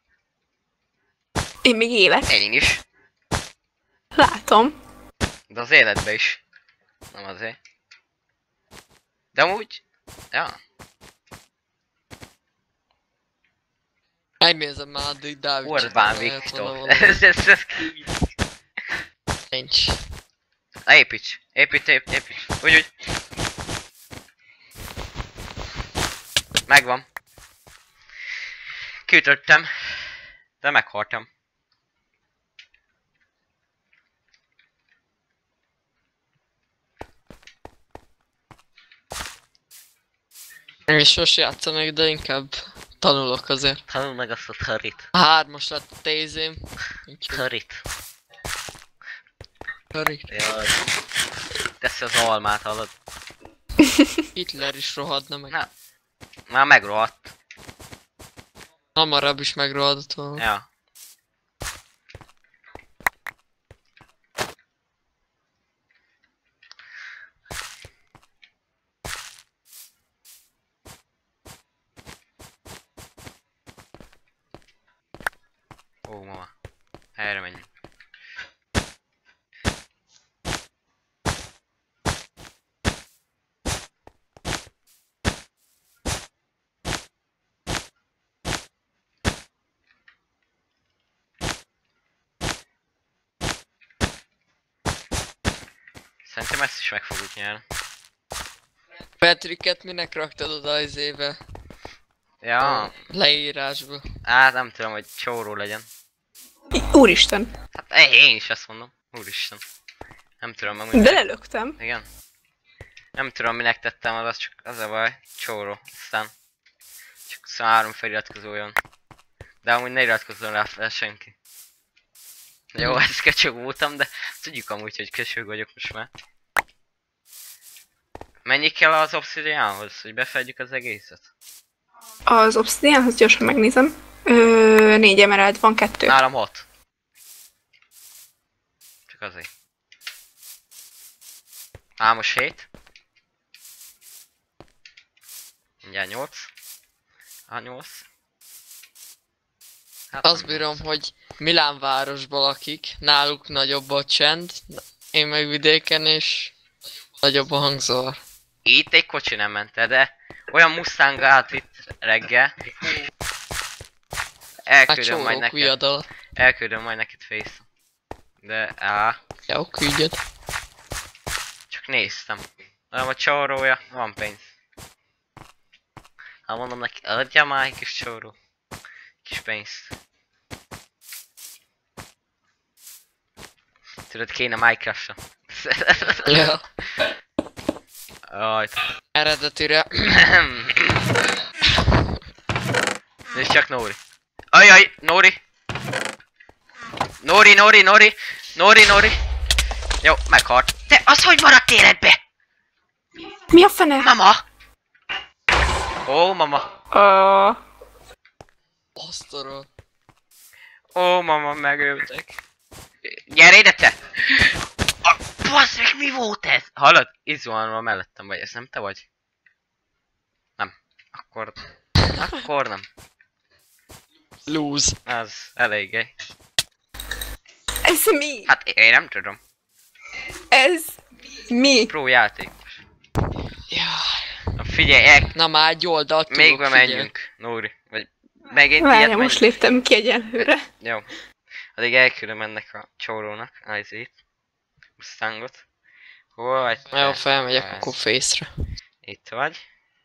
S3: Én még élek.
S1: Én is.
S3: Látom.
S1: De az életbe is. Nem azért. De amúgy... Ja.
S4: Megnézem már addig Dávid.
S1: Orbán
S4: csinálja, lehet
S1: Viktor.
S4: volna valami.
S1: Ez, ez, ez.
S4: Nincs.
S1: Na építs. Építs, építs, építs. Úgy, úgy. Megvan. Kiütöttem. De meghaltam.
S4: Én is most játszom még, de inkább tanulok azért.
S1: Tanul meg azt a tarit.
S4: A hármas lett a tézém. Úgyhogy
S1: Tarit.
S4: tarik.
S1: Jaj. Teszi az almát, hallod?
S4: Hitler is rohadna meg.
S1: Na. Már megrohadt.
S4: Hamarabb is megrohadott volna.
S1: Ja. Ó, mama. Erre menjünk. Szerintem ezt is meg fogjuk nyerni.
S4: Patricket minek raktad oda az éve?
S1: Ja,
S4: Leírásba.
S1: hát nem tudom, hogy csóró legyen.
S3: Úristen.
S1: Hát eh, én is azt mondom. Úristen. Nem tudom, amúgy...
S3: Belelöktem.
S1: Igen. Nem tudom, minek tettem, az, az csak az a baj. Csóró. Aztán... Csak huszonhárom feliratkozó jön. De amúgy ne iratkozzon rá fel senki. Jó, ez köcsög voltam, de tudjuk amúgy, hogy köcsög vagyok most már. Mennyi kell az Obsidianhoz, hogy befedjük az egészet?
S3: Az Obsidianhoz gyorsan megnézem. Ö, négy emerald van, kettő.
S1: Nálam hat. Csak azért. Álmos hét. Mindjárt nyolc. Á, nyolc. Hát
S4: Azt
S1: nem
S4: bírom,
S1: nyolc.
S4: hogy Milán városban lakik, náluk nagyobb a csend, én meg vidéken és nagyobb a hangzavar.
S1: Itt egy kocsi nem ment el, de olyan Mustang állt itt reggel.
S4: Hát
S1: Elküldöm majd
S4: csóró
S1: neked.
S4: ujjadal.
S1: Elküldöm majd neked face. De á,
S4: Jó, küldjed.
S1: csak néztem. Nem a csórója, van pénz. Hát mondom neki, adjál már egy kis csóró. Kis pénzt. Tudod, kéne Minecraft-ra.
S4: Ja.
S1: Aj.
S4: Eredetire.
S1: Nézd csak Nóri. Ajaj, Nóri. Nóri, Nóri, Nóri. Nóri, Nóri. Jó, meghalt. Te, az hogy maradt életbe?
S3: Mi a fene?
S1: Mama! Ó, mama.
S3: Ö,
S4: Asztalról.
S1: Ó, mama, megöltek. Gyere ide te! A, bassz meg, mi volt ez? Hallod? Izzuhanva mellettem vagy, ez nem te vagy? Nem. Akkor... Akkor nem.
S4: Lose.
S1: Az eléggé.
S3: ez mi?
S1: Hát én nem tudom.
S3: Ez mi?
S1: Pro játékos.
S4: Jaj.
S1: Na figyelj, el,
S4: Na már egy oldalt
S1: még
S4: tudok,
S1: be
S4: figyelj.
S1: menjünk, Nóri. Vagy Megint
S3: Várja,
S1: ilyet
S3: most
S1: menjünk.
S3: léptem ki egyenlőre.
S1: Jó. Addig elküldöm ennek a csórónak, azért. Mustangot. Hol vagy te?
S4: Jó, felmegyek
S1: Ez.
S4: akkor face-re.
S1: Itt vagy.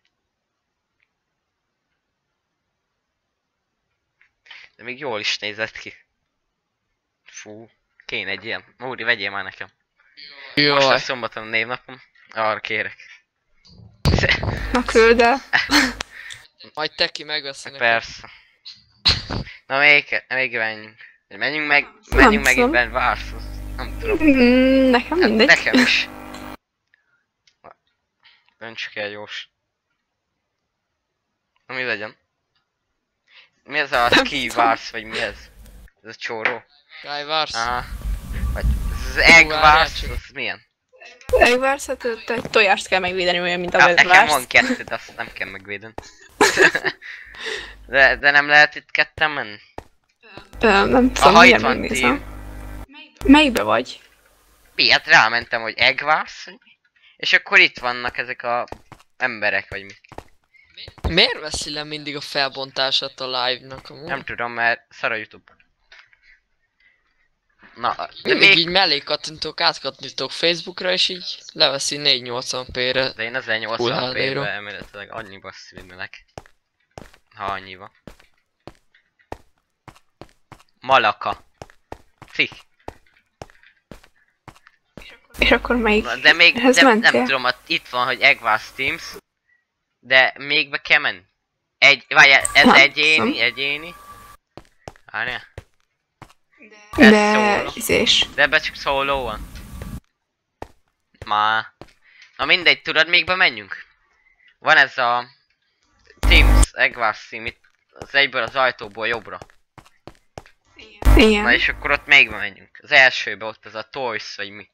S1: De még jól is nézett ki. Fú, kéne egy ilyen. Móri, vegyél már nekem. Most a
S4: Jaj.
S1: szombaton a névnapom. Arra kérek.
S3: Na küld el.
S4: Majd te ki megveszi nekem.
S1: Persze. Na még, még menjünk. Menjünk meg, menjünk meg
S3: tudom.
S1: itt bent Várszhoz. Nem tudom.
S3: Mm, nekem
S1: Hát
S3: mindegy.
S1: nekem is. Döntsük el gyors. Na mi legyen? Mi ez a ski vársz, vagy mi ez? Ez a csóró?
S4: Guy Wars.
S1: Aha. Vagy ez az egg
S4: várjál
S1: vársz,
S4: csak.
S1: az milyen?
S3: Egy várszat, ott egy tojást kell megvédeni olyan, mint a
S1: Hát nekem
S3: vársz.
S1: van kettő, de azt nem kell megvédeni. de, de nem lehet itt ketten menni?
S3: Ö, nem tudom,
S1: Aha, itt
S3: mindjárt
S1: van
S3: megnézem.
S1: team.
S3: Melyikbe vagy?
S1: Mi? Hát rámentem, hogy egg vársz, vagy mi? És akkor itt vannak ezek a emberek, vagy mi?
S4: Miért veszi le mindig a felbontását a live-nak amúgy?
S1: Nem tudom, mert szar a YouTube. Na, de
S4: Mindig
S1: még...
S4: így mellé kattintok, átkattintok Facebookra, és így leveszi négyszáznyolcvan p-re.
S1: De én ezzel
S4: Full
S1: nyolcvan
S4: há dé-ról.
S1: p-be emeletileg annyiba szülnek. Ha annyiba. Malaka. Cik.
S3: És akkor melyik?
S1: Na, de még
S3: Ehhez
S1: de, nem
S3: mentél?
S1: tudom, ott itt van, hogy Eggwars Teams. De még be kell menni. Egy, várjál, ez
S3: Nem
S1: egyéni,
S3: tudom.
S1: egyéni. Várjál. Ez
S3: De
S1: szóló.
S3: izés.
S1: De ebbe csak szóló van. Má. Na mindegy, tudod, még bemenjünk? Van ez a... Teams, Eggwars Team, itt az egyből az ajtóból jobbra. Na
S3: Igen.
S1: és akkor ott még bemenjünk. Az elsőbe ott az a Toys, vagy mi.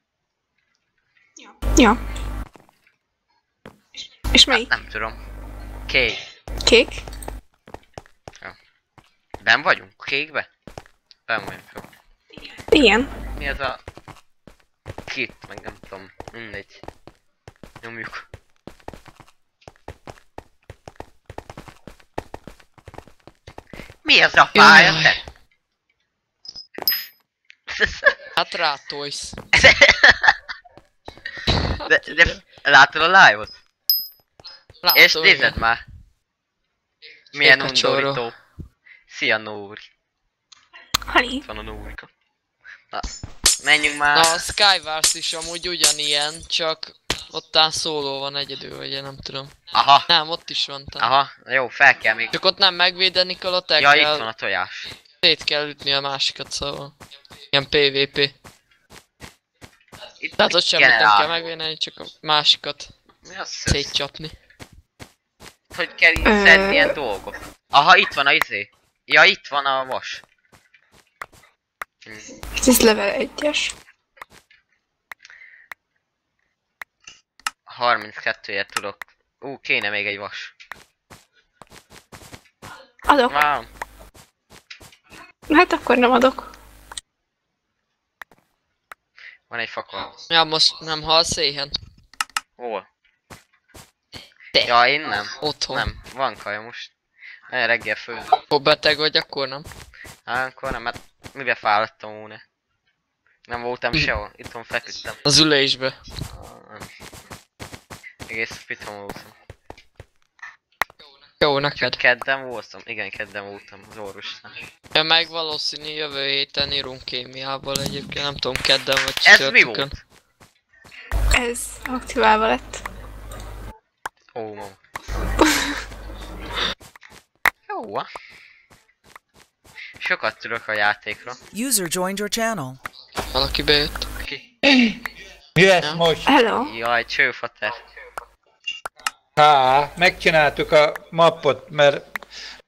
S3: Ja. És melyik?
S1: Nem tudom. Kék.
S3: Kék?
S1: Ben vagyunk? Kékbe? Ben vagyunk, jó.
S3: Igen.
S1: Mi az a... Kit, meg nem tudom. Mindegy. Nyomjuk. Mi az a pálya,
S4: Jaj.
S1: te?
S4: Hát rá Toys.
S1: De, de látod a live-ot?
S4: Látom,
S1: És nézed
S4: igen.
S1: már. Milyen
S4: Kék a csóró.
S1: undorító. Szia Nóri.
S3: Hani.
S1: Itt van a Nórika. Na, menjünk már.
S4: Na, a Skywars is amúgy ugyanilyen, csak ottán szóló van egyedül, vagy én nem tudom.
S1: Aha.
S4: Nem, ott is van talán.
S1: Aha, jó, fel kell még.
S4: Csak ott nem megvédeni kell, ott el
S1: Ja, itt
S4: kell,
S1: van a tojás.
S4: szét kell ütni a másikat, szóval. Ilyen pé vé pé.
S1: Itt
S4: Tehát ott semmit nem
S1: generál.
S4: kell megvédeni, csak a másikat
S1: Mi az szösz?
S4: szétcsapni.
S1: Hogy kell így
S3: Ö-
S1: szedni ilyen dolgok? Aha, itt van a izé. Ja, itt van a vas. Hm.
S3: Ez level egyes.
S1: harminckettőért tudok. Ú, kéne még egy vas.
S3: Adok.
S1: Wow.
S3: Hát akkor nem adok.
S1: Van egy fakon.
S4: Ja, most nem halsz éhen?
S1: Hol?
S4: Te.
S1: Ja, én nem.
S4: Otthon.
S1: Nem, van kaja most. Nagyon reggel föl.
S4: Akkor beteg vagy, akkor nem.
S1: Hát akkor nem, mert mivel fáradtam volna? Nem voltam sehol, itthon feküdtem.
S4: Az ülésbe.
S1: Ah, nem. Egész itthon voltam.
S4: Jó neked.
S1: Kedden voltam? Igen, kedden voltam az orvosnál.
S4: Ja, meg valószínű jövő héten írunk kémiával egyébként, nem tudom, kedden vagy
S1: Ez mi
S4: csütörtökön.
S1: volt?
S3: Ez aktiválva lett.
S1: Ó, oh, Jó. ah. Sokat tudok a játékra.
S2: User joined your channel.
S4: Valaki bejött.
S1: Ki?
S5: Mi lesz
S4: Ja.
S5: most?
S3: Hello.
S1: Jaj, csőfater.
S5: Há, megcsináltuk a mappot, mert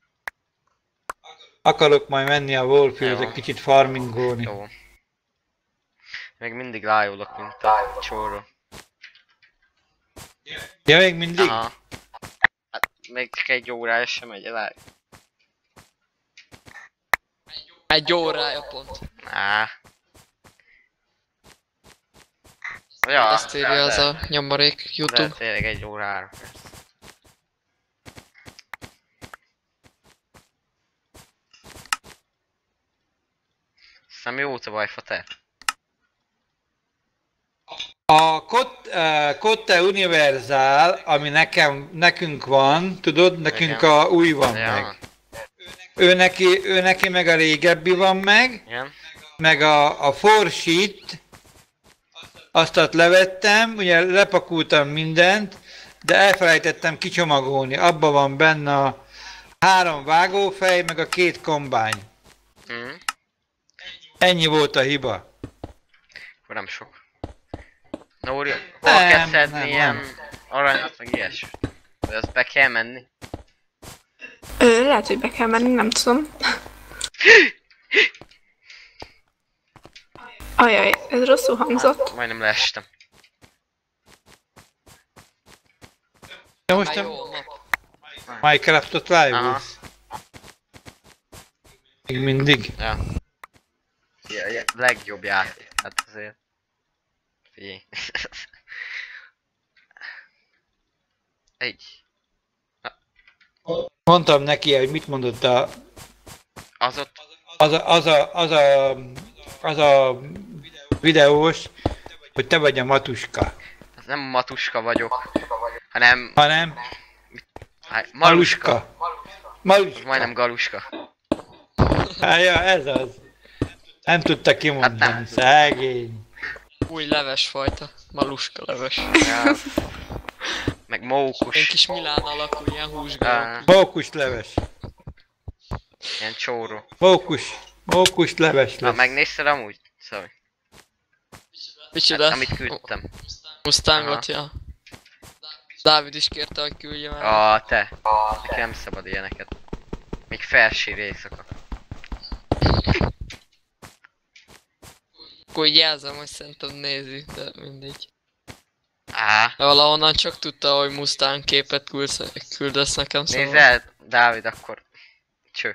S5: akarok majd menni a Wolffield
S1: Jó.
S5: egy kicsit farmingolni.
S1: Jó. Még mindig lájulok, mint a csóró.
S5: Ja, még mindig?
S1: Aha. Hát még csak egy órája sem megy el. live.
S4: Egy órája pont.
S1: Á. Ja,
S4: Ezt írja az
S1: de-
S4: a nyomorék
S1: de
S4: YouTube.
S1: tényleg egy órára. nem jó út a Wi-Fi te?
S5: A Kot, uh, Kotte Universal, ami nekem, nekünk van, tudod, nekünk
S1: Igen.
S5: a új van
S1: Ja.
S5: meg. Ő neki, ő neki meg a régebbi van meg,
S1: Igen?
S5: meg a, a Forsit, azt levettem, ugye lepakultam mindent, de elfelejtettem kicsomagolni. Abba van benne a három vágófej, meg a két kombány.
S1: Mm.
S5: Ennyi volt a hiba.
S1: Akkor nem sok. Nóri, hol
S5: Nem,
S1: kell szedni
S5: nem,
S1: ilyen
S5: nem.
S1: aranyat, meg ilyes? Vagy az be kell menni?
S3: Ö, lehet, hogy be kell menni, nem tudom. Ajaj, ez rosszul hangzott.
S1: Majdnem leestem.
S5: De most
S4: Hát
S5: a
S4: jó, map.
S5: Minecraftot live
S1: Aha.
S5: Még mindig.
S1: Ja. Ja, ja, legjobb játék. Hát azért. Figyelj. Egy.
S5: Mondtam neki, hogy mit mondott a,
S1: Az ott.
S5: az, a, az, a, az, a, az a videós, hogy te vagy a matuska,
S1: Az nem matuska vagyok. Hanem.
S5: hanem
S1: Hát, maluska.
S5: maluska. Maluska.
S1: Majdnem galuska.
S5: Hát, ja, ez az. Nem tudta
S1: Hát
S5: kimondani,
S1: nem.
S5: szegény.
S4: Új levesfajta. Maluska leves.
S1: Ja. Meg
S4: Egy
S1: mókus.
S4: kis Milán alakú, ilyen húsga.
S1: Ah,
S5: Mókus leves.
S1: ilyen csóró.
S5: Mókus. Mókus leves
S1: Na,
S5: lesz.
S1: megnézted amúgy? Szóval.
S4: Micsoda?
S1: Hát, amit küldtem.
S4: Mustangot, ja. Dávid is kérte, hogy küldjem el.
S1: A te. Neki nem szabad ilyeneket. Még felsír éjszaka.
S4: Akkor így jelzem, hogy szerintem nézi, de mindegy.
S1: Á.
S4: De valahonnan csak tudta, hogy Mustang képet küldsz, küldesz nekem,
S1: Nézd
S4: szóval.
S1: el, Dávid, akkor. Cső.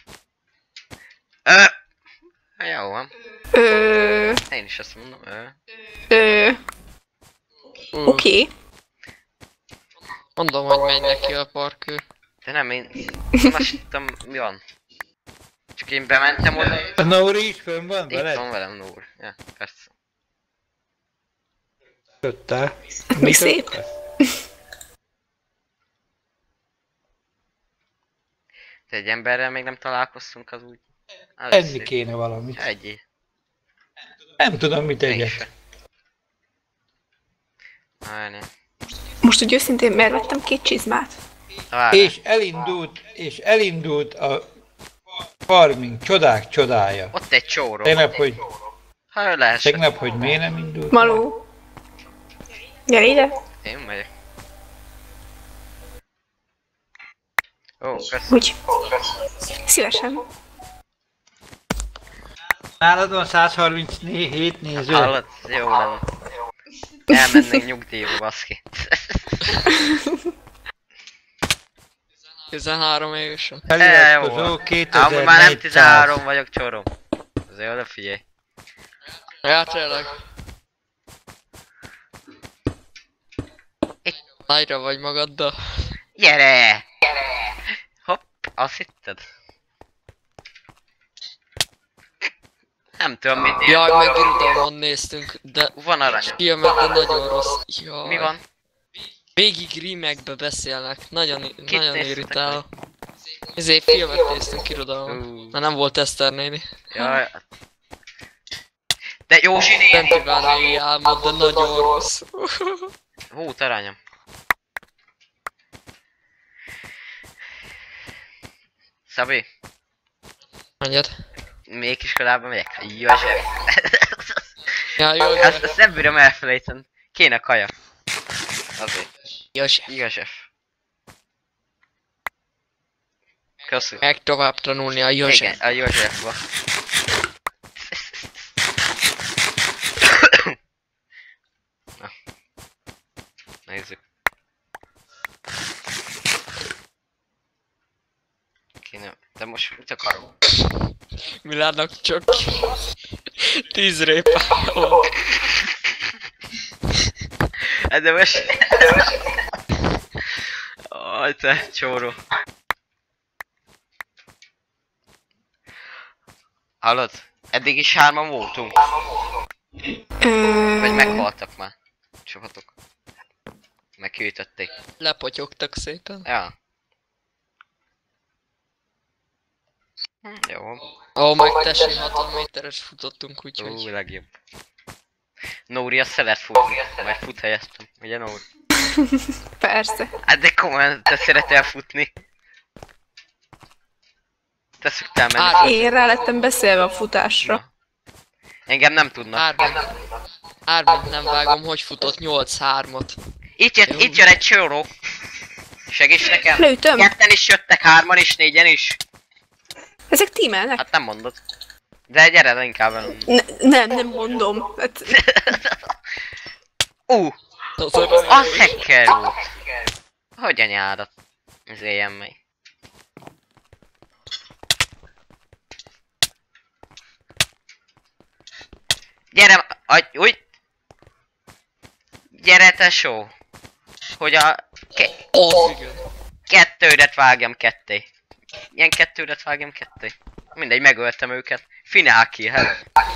S1: Ö! Jó van.
S3: Ö,
S1: Én is azt mondom. Ö.
S3: ö,
S4: Ú,
S3: oké. Okay.
S4: Mondom, hogy megy neki a parkőr.
S1: De nem, én azt hittem, mi van. Csak én bementem oda.
S5: A Nóri is fönn van
S1: Itt
S5: veled?
S1: van velem Nór. Ja, persze.
S5: Tudtál?
S3: Mi szép.
S1: De egy emberrel még nem találkoztunk, az úgy. Az
S5: Enni
S1: szép.
S5: kéne valamit.
S1: Egyé.
S5: Nem tudom, mit
S1: Én
S5: egyek.
S1: se. Várni.
S3: Most úgy őszintén, miért vettem két csizmát?
S1: Várni.
S5: És elindult, és elindult a farming csodák csodája.
S1: Ott egy csóró.
S5: Tegnap, hogy,
S1: Ha ő lehessen.
S5: tegnap, hogy miért nem indult?
S3: Maló. Gyere ide.
S1: Én megyek. Ó, köszönöm.
S3: Úgy. Szívesen.
S5: Nálad van száz harminchét néző.
S1: Hallod? Jó lenne. Elmennénk nyugdíjba, baszki.
S4: tizenhárom évesen.
S5: Feliratkozó
S1: Amúgy már nem
S5: kétezer-négyszáz.
S1: tizenhárom vagyok, csorom. Azért oda figyelj.
S4: Ja, tényleg. Nagyra vagy magaddal.
S1: Gyere! Hopp, azt hitted? Nem tudom mit.
S4: Jaj, meg irodalmon néztünk, de
S1: Van arany.
S4: filmek, de nagyon rossz. Jaj.
S1: Mi van?
S4: Végig remake-be beszélnek, nagyon, nagyon
S1: néztetek
S4: irritál. Ezért filmet néztünk irodalmon.
S1: Ú.
S4: Na nem volt Eszter néni.
S1: Jaj. De Józsi néni!
S4: Benti bánai álmod, de nagyon rossz.
S1: Hú, aranyom. Szabi,
S4: Mondjad.
S1: még iskolában megyek? József.
S4: Ja, jó,
S1: Ezt, ezt nem bírom elfelejteni. Kéne kaja. Azért.
S4: József.
S1: József. Köszönöm.
S4: Meg tovább tanulni a József.
S1: Igen, a Józsefba. Na. Nézzük. Kéne... De most mit akarok?
S4: Milánnak csak tíz répája van.
S1: Hát de most... Aj, te csóró. Hallod? Eddig is hárman voltunk.
S3: Ö...
S1: Vagy meghaltak már. Csapatok. Megkiütötték.
S4: Lepotyogtak szépen.
S1: Ja. Hm, jó.
S4: Ó, meg tesi hatvan méteres futottunk,
S1: Ó,
S4: úgyhogy...
S1: legjobb. Nóri azt szeret futni, majd fut helyeztem. Ugye Nóri?
S3: Persze.
S1: Hát de komolyan, te szeretél futni. Te szoktál menni.
S4: Ármin,
S3: Én rá lettem beszélve a futásra.
S1: Na. Engem nem tudnak.
S4: Ármin, Ármin nem vágom, hogy futott nyolc hármat.
S1: Itt jön, itt jön egy csóró. Segíts nekem.
S3: Lőtöm.
S1: Ketten is jöttek, hárman is, négyen is.
S3: Ezek tímelnek?
S1: Hát nem mondod. De gyere le inkább velem.
S3: Ne, nem, nem mondom. Hát,
S1: Ú,
S4: Az
S1: az hacker volt. Hogy anyádat. Az éljen meg. Gyere, agy, úgy. Gyere tesó. Hogy a ke
S4: Az igen.
S1: kettődet vágjam ketté. Ilyen kettődet vágjam ketté. Mindegy, megöltem őket. Finál kill, hello.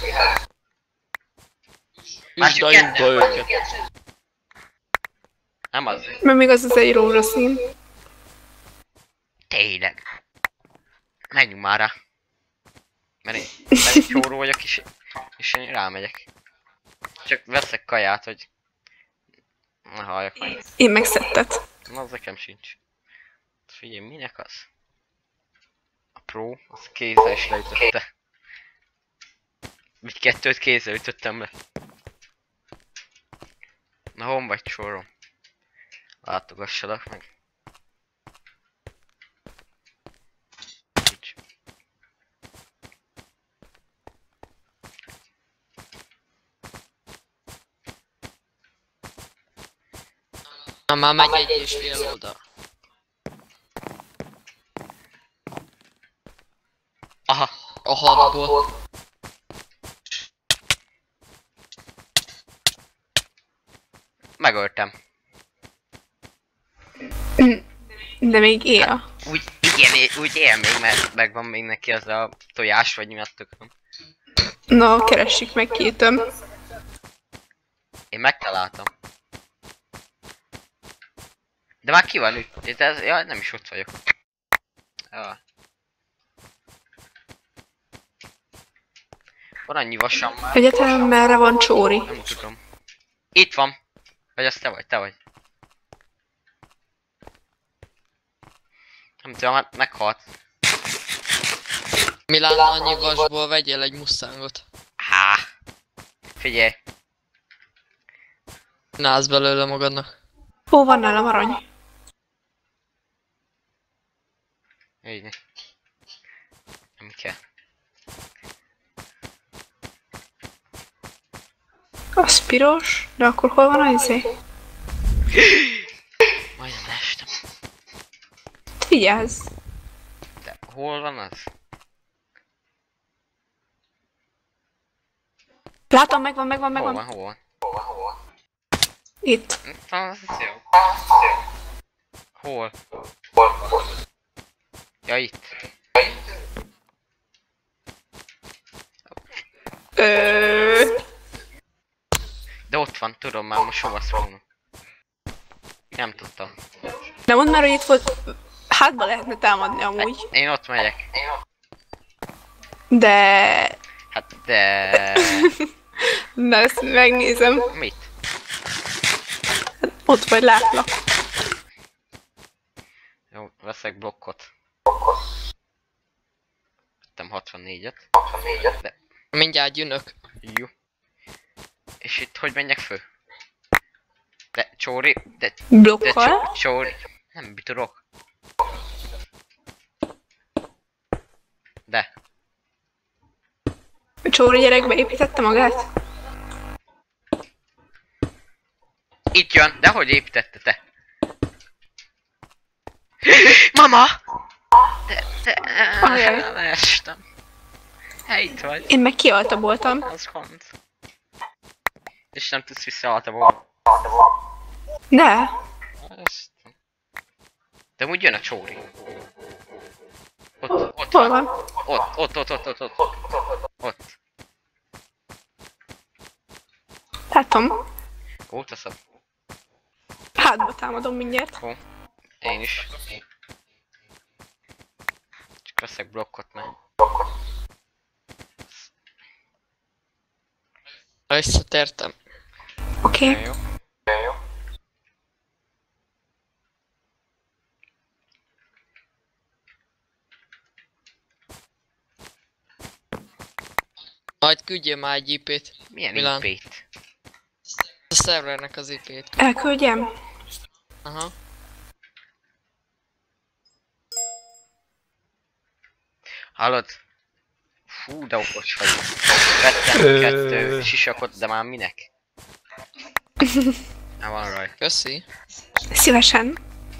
S4: Üsdaljunk be őket.
S1: Nem az.
S3: mert még az az egy rózsaszín.
S1: Tényleg. Menjünk már rá. Mert én egy csóró vagyok és, és én rámegyek. Csak veszek kaját, hogy ne halljak meg.
S3: Én meg szettet.
S1: Na, az nekem sincs. Figyelj, minek az? A Pro, az kézzel is leütötte. Mit kettőt kézzel ütöttem le. Na, hon vagy csórom? Látogassalak meg. Úgy.
S4: Na, már megy egy és fél oda.
S1: Aha,
S4: A hatból.
S1: megöltem.
S3: De még él.
S1: Úgy, igen, é- úgy él még, mert megvan még neki az a tojás, vagy mi a tököm.
S3: Na, keressük meg kétöm.
S1: Én megtaláltam. De már ki van itt? Itt ez, ja, nem is ott vagyok. Ja. Van annyi vasam már.
S3: Egyáltalán merre van Csóri?
S1: Nem tudom. Itt van. Vagy az te vagy, te vagy. Nem tudom, hát meghalt.
S4: Milán, annyi vasból vegyél egy mustangot.
S1: Há. Figyelj.
S4: Nász belőle magadnak.
S3: Hol van nálam arany?
S1: Így. Nem kell.
S3: Az piros, de akkor hol van az izé?
S1: Majdnem estem.
S3: Vigyázz!
S1: De hol van az?
S3: Látom, megvan, megvan,
S1: Hol van,
S3: megvan.
S1: hol van?
S3: Itt.
S1: Itt van, az jó. Hol? Ja, itt.
S3: Ö...
S1: De ott van, tudom már, most hova szólnom. Nem tudtam.
S3: Nem mondd már, hogy itt volt... Hátba lehetne támadni amúgy.
S1: Én ott megyek.
S3: De...
S1: Hát de...
S3: Na, ezt megnézem.
S1: Mit?
S3: Ott vagy, látlak.
S1: Jó, veszek blokkot. Vettem hatvannégyet. De
S4: Mindjárt jönök.
S1: jó. És itt hogy menjek fő? De Csóri, de... De
S3: Blokkal.
S1: Csó- Csóri... Nem tudok. De...
S3: Csóri gyerek beépítette magát?
S1: Itt jön, de hogy építette te? Mama! De, de...
S3: Ajaj.
S1: Leestem. Hey, itt vagy.
S3: Én meg kialtaboltam.
S1: Az gond. És nem tudsz visszaaltabolni.
S3: De...
S1: Ezt... De úgy jön a Csóri. Ott, ott
S3: Hol
S1: van.
S3: van?
S1: Ott, ott, ott, ott, ott, ott. Ott.
S3: Látom.
S1: Ó, teszem.
S3: Hátba támadom mindjárt.
S1: Ó, én is. Csak veszek blokkot, mert...
S4: Visszatértem.
S3: Oké. Okay.
S1: Jó.
S4: Majd küldjél már egy I P-t.
S1: Milyen
S4: Milán.
S1: I P-t?
S4: A szervernek az I P-t.
S3: Elküldjem.
S4: Aha.
S1: Hallod? Fú, de okos vagy. Vettem
S5: Ö.
S1: kettő sisakot, de már minek? Na van raj.
S4: Köszi.
S3: Szívesen.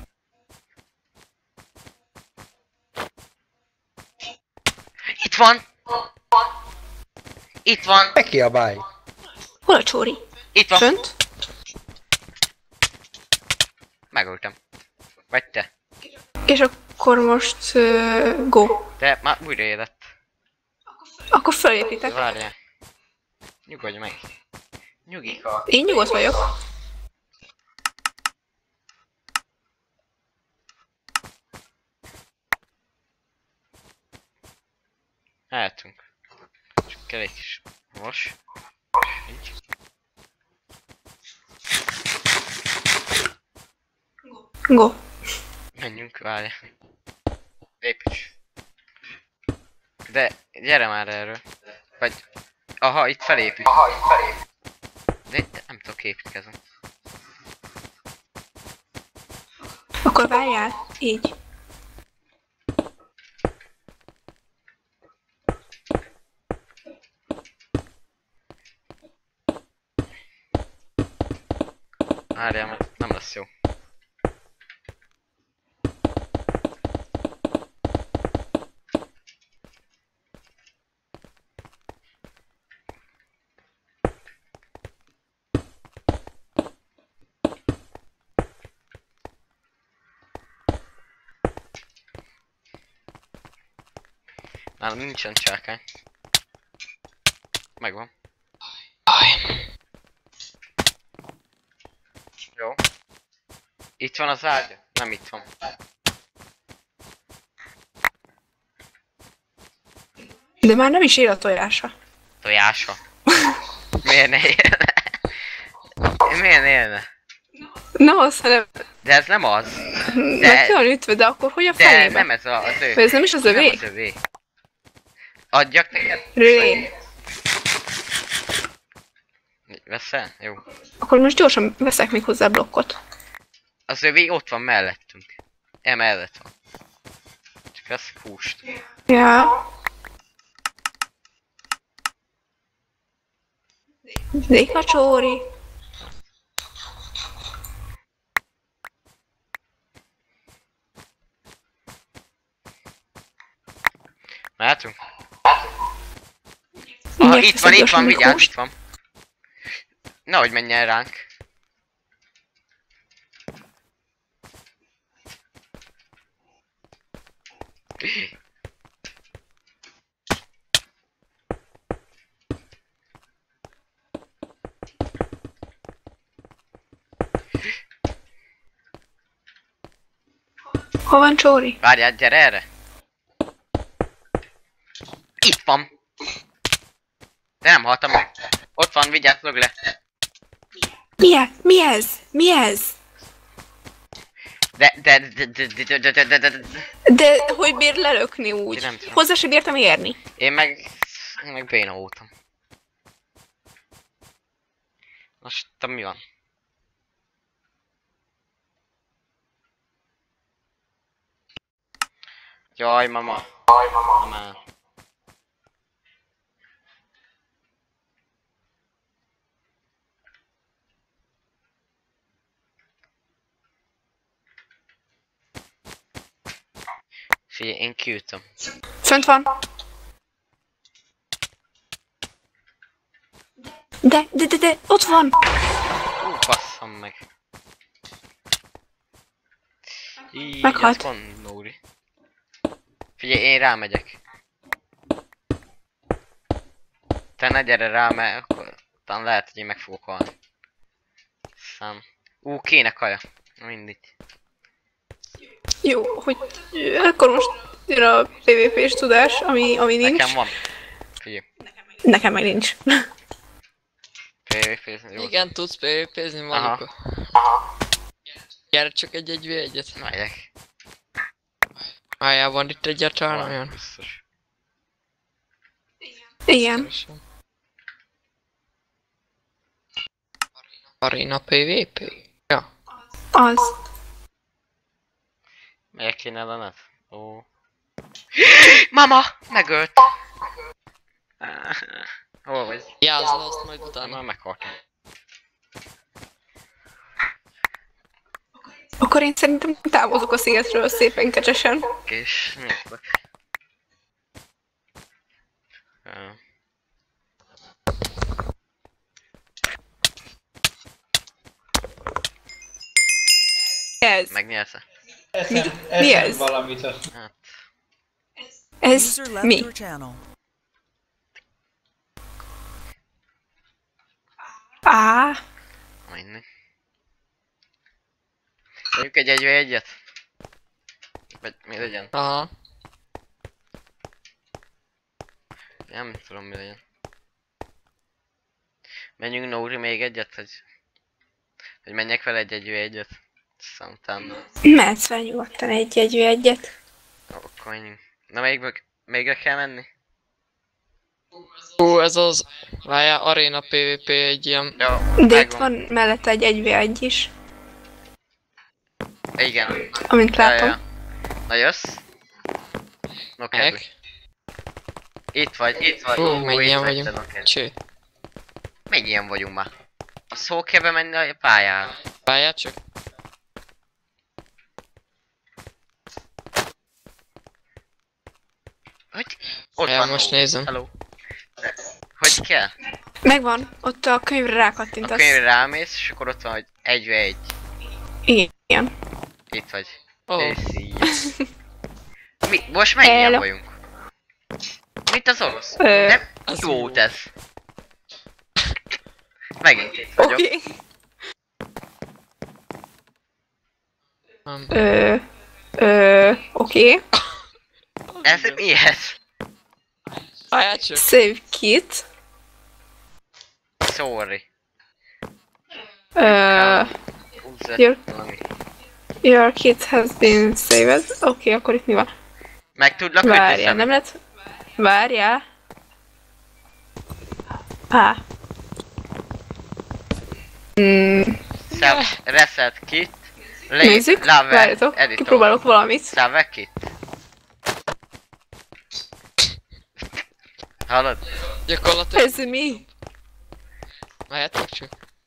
S1: Itt van! Itt van!
S5: Ne kiabálj!
S3: Hol a csóri?
S1: Itt van!
S3: Fönt?
S1: Megöltem. Vagy te.
S3: És akkor most uh, go.
S1: De már újra élet.
S3: Akkor felépítek.
S1: Várjál. Nyugodj meg. Nyugika.
S3: Én nyugodt vagyok.
S1: Eltünk. Csak kell egy kis vas. Így.
S3: Go.
S1: Menjünk, várjál. Építs. De gyere már erről. Vagy... Aha, itt felépít. Aha, itt felépít. De itt nem tudok építkezni.
S3: Akkor várjál. Így.
S1: Várjál, mert nem lesz jó. Nálam nincsen csákány. Megvan. Jó. Itt van az ágya? Nem itt van.
S3: De már nem is ér a tojása.
S1: Tojása. Miért ne élne? Miért ne élne?
S3: Nem az, hanem...
S1: De ez nem az.
S3: Meg ki van ütve, de akkor hogy a
S1: De
S3: fenébe?
S1: nem ez a, az ő.
S3: Vagy ez nem is az
S1: Nem
S3: övé?
S1: az övé. Adjak neked?
S3: Ré.
S1: Veszel? Jó.
S3: Akkor most gyorsan veszek még hozzá blokkot.
S1: Az övé ott van mellettünk. Emellett van. Csak veszek húst.
S3: Ja. Déka csóri.
S1: Mehetünk? Ah,
S3: Mindjárt
S1: itt
S3: veszek
S1: van, itt
S3: gyorsan
S1: van,
S3: még
S1: vigyázz,
S3: húst.
S1: itt van. Nehogy menjen ránk.
S3: Hol van csóri?
S1: Várjál, gyere erre. Itt van. De nem haltam meg. Ott van, vigyázz, lög le.
S3: Mi ez? Mi ez? Mi ez?
S1: De, de, de, de, de, de, de, de, de, de.
S3: De hogy bír lelökni úgy?
S1: Én nem tudom.
S3: Hozzá se bírtam érni.
S1: Én meg... Én meg béna voltam. Most, tudom, mi van? Jaj, mama. Jaj, mama. Mama. Figyelj, én kiütöm.
S3: Fönt van. De, de, de, de, ott van.
S1: Ú, basszam meg. Így,
S3: Meghalt.
S1: az van, Nóri. Figyelj, én rámegyek. Te ne gyere rá, mert akkor Aztán lehet, hogy én meg fogok halni. Aztán... Ú, kéne kaja. Mindig.
S3: Jó, hogy akkor most jön a pé vé pés tudás, ami, ami nincs.
S1: Nekem van. Figyelj.
S3: Nekem meg nincs.
S1: pé vé pé, jó.
S4: Igen, tudsz pé vé pézni, Malika. Gyere csak egy egy vé egyet.
S1: Megyek.
S4: Álljál, van itt egyáltalán
S1: Van,
S4: olyan?
S1: biztos.
S3: Igen.
S4: Arena pé vé pé? Ja.
S3: Az.
S1: Megyek kéne ellenet? Ó. Mama! Megölt! Ah, hol vagy?
S4: Jázol azt majd
S1: Már
S4: utána.
S1: meghaltam.
S3: Akkor én szerintem távozok a szigetről szépen kecsesen.
S1: És nyugodj. Ah.
S3: Ez.
S1: Megnyersz-e?
S5: Eszem,
S3: Mi-
S5: eszem
S3: mi ez?
S5: valamit. azt-
S1: Hát.
S3: Ez
S2: User left
S3: mi?
S2: your channel.
S3: Á,
S1: Mindig. Mondjuk egy egy vé egyet? Vagy mi legyen?
S4: Aha.
S1: Nem tudom mi legyen. Menjünk Nóri még egyet, hogy... Hogy menjek vele egy egy vé egyet? Aztán utána...
S3: mehetsz fel nyugodtan egy-egy egyet.
S1: Ó, akkor menjünk. Na melyikből... Melyikre kell menni?
S4: Ú, ez az... Várjál, Arena pé vé pé egy ilyen...
S1: Jó,
S3: De itt
S1: megvan.
S3: van mellette egy egy vé egy is,
S1: Igen.
S3: amint
S1: Ja,
S3: látom.
S1: ja. Na jössz? No kedve.
S4: Meg?
S1: Itt vagy, itt vagy.
S4: Ú,
S1: Ú,
S4: mennyien
S1: itt vagy,
S4: vagyunk.
S1: te no kedve.
S4: Cső.
S1: Mennyien vagyunk már? A szó kell bemenni a pályára.
S4: Várjál csak.
S1: Hogy? Ott
S4: Ja,
S1: van
S4: most
S1: Nóri.
S4: nézem.
S1: Hello. Hogy kell?
S3: Megvan, ott a könyvre
S1: A
S3: rákattintasz.
S1: könyvre rámész, és akkor ott van, hogy egy vé egy.
S3: Igen.
S1: Itt vagy.
S4: Ó.
S1: És így. Mi? Most mennyien
S3: Hello.
S1: vagyunk? Mit az orosz?
S3: Ö,
S1: Nem
S4: az
S1: jó
S4: jó.
S1: ez. Megint itt vagyok.
S3: Oké.
S4: Nem.
S3: Ö, ö, oké.
S1: Ez mi ez?
S4: Várjál csak.
S3: Save kit.
S1: Sorry.
S3: Ö,
S1: Húzzat
S3: Jó.
S1: valami.
S3: your kit has been saved. Oké, okay, akkor itt mi van?
S1: Meg tudlak
S3: Várjál,
S1: ügyeszem?
S3: nem lett? Várjál. Á. Mm,
S1: Save, reset kit. Le-
S3: nézzük,
S1: Lave,
S3: várjatok,
S1: editor.
S3: kipróbálok valamit.
S1: Save kit. Hallod?
S4: Gyakorlatilag...
S3: Ez mi?
S4: Várjátok csak.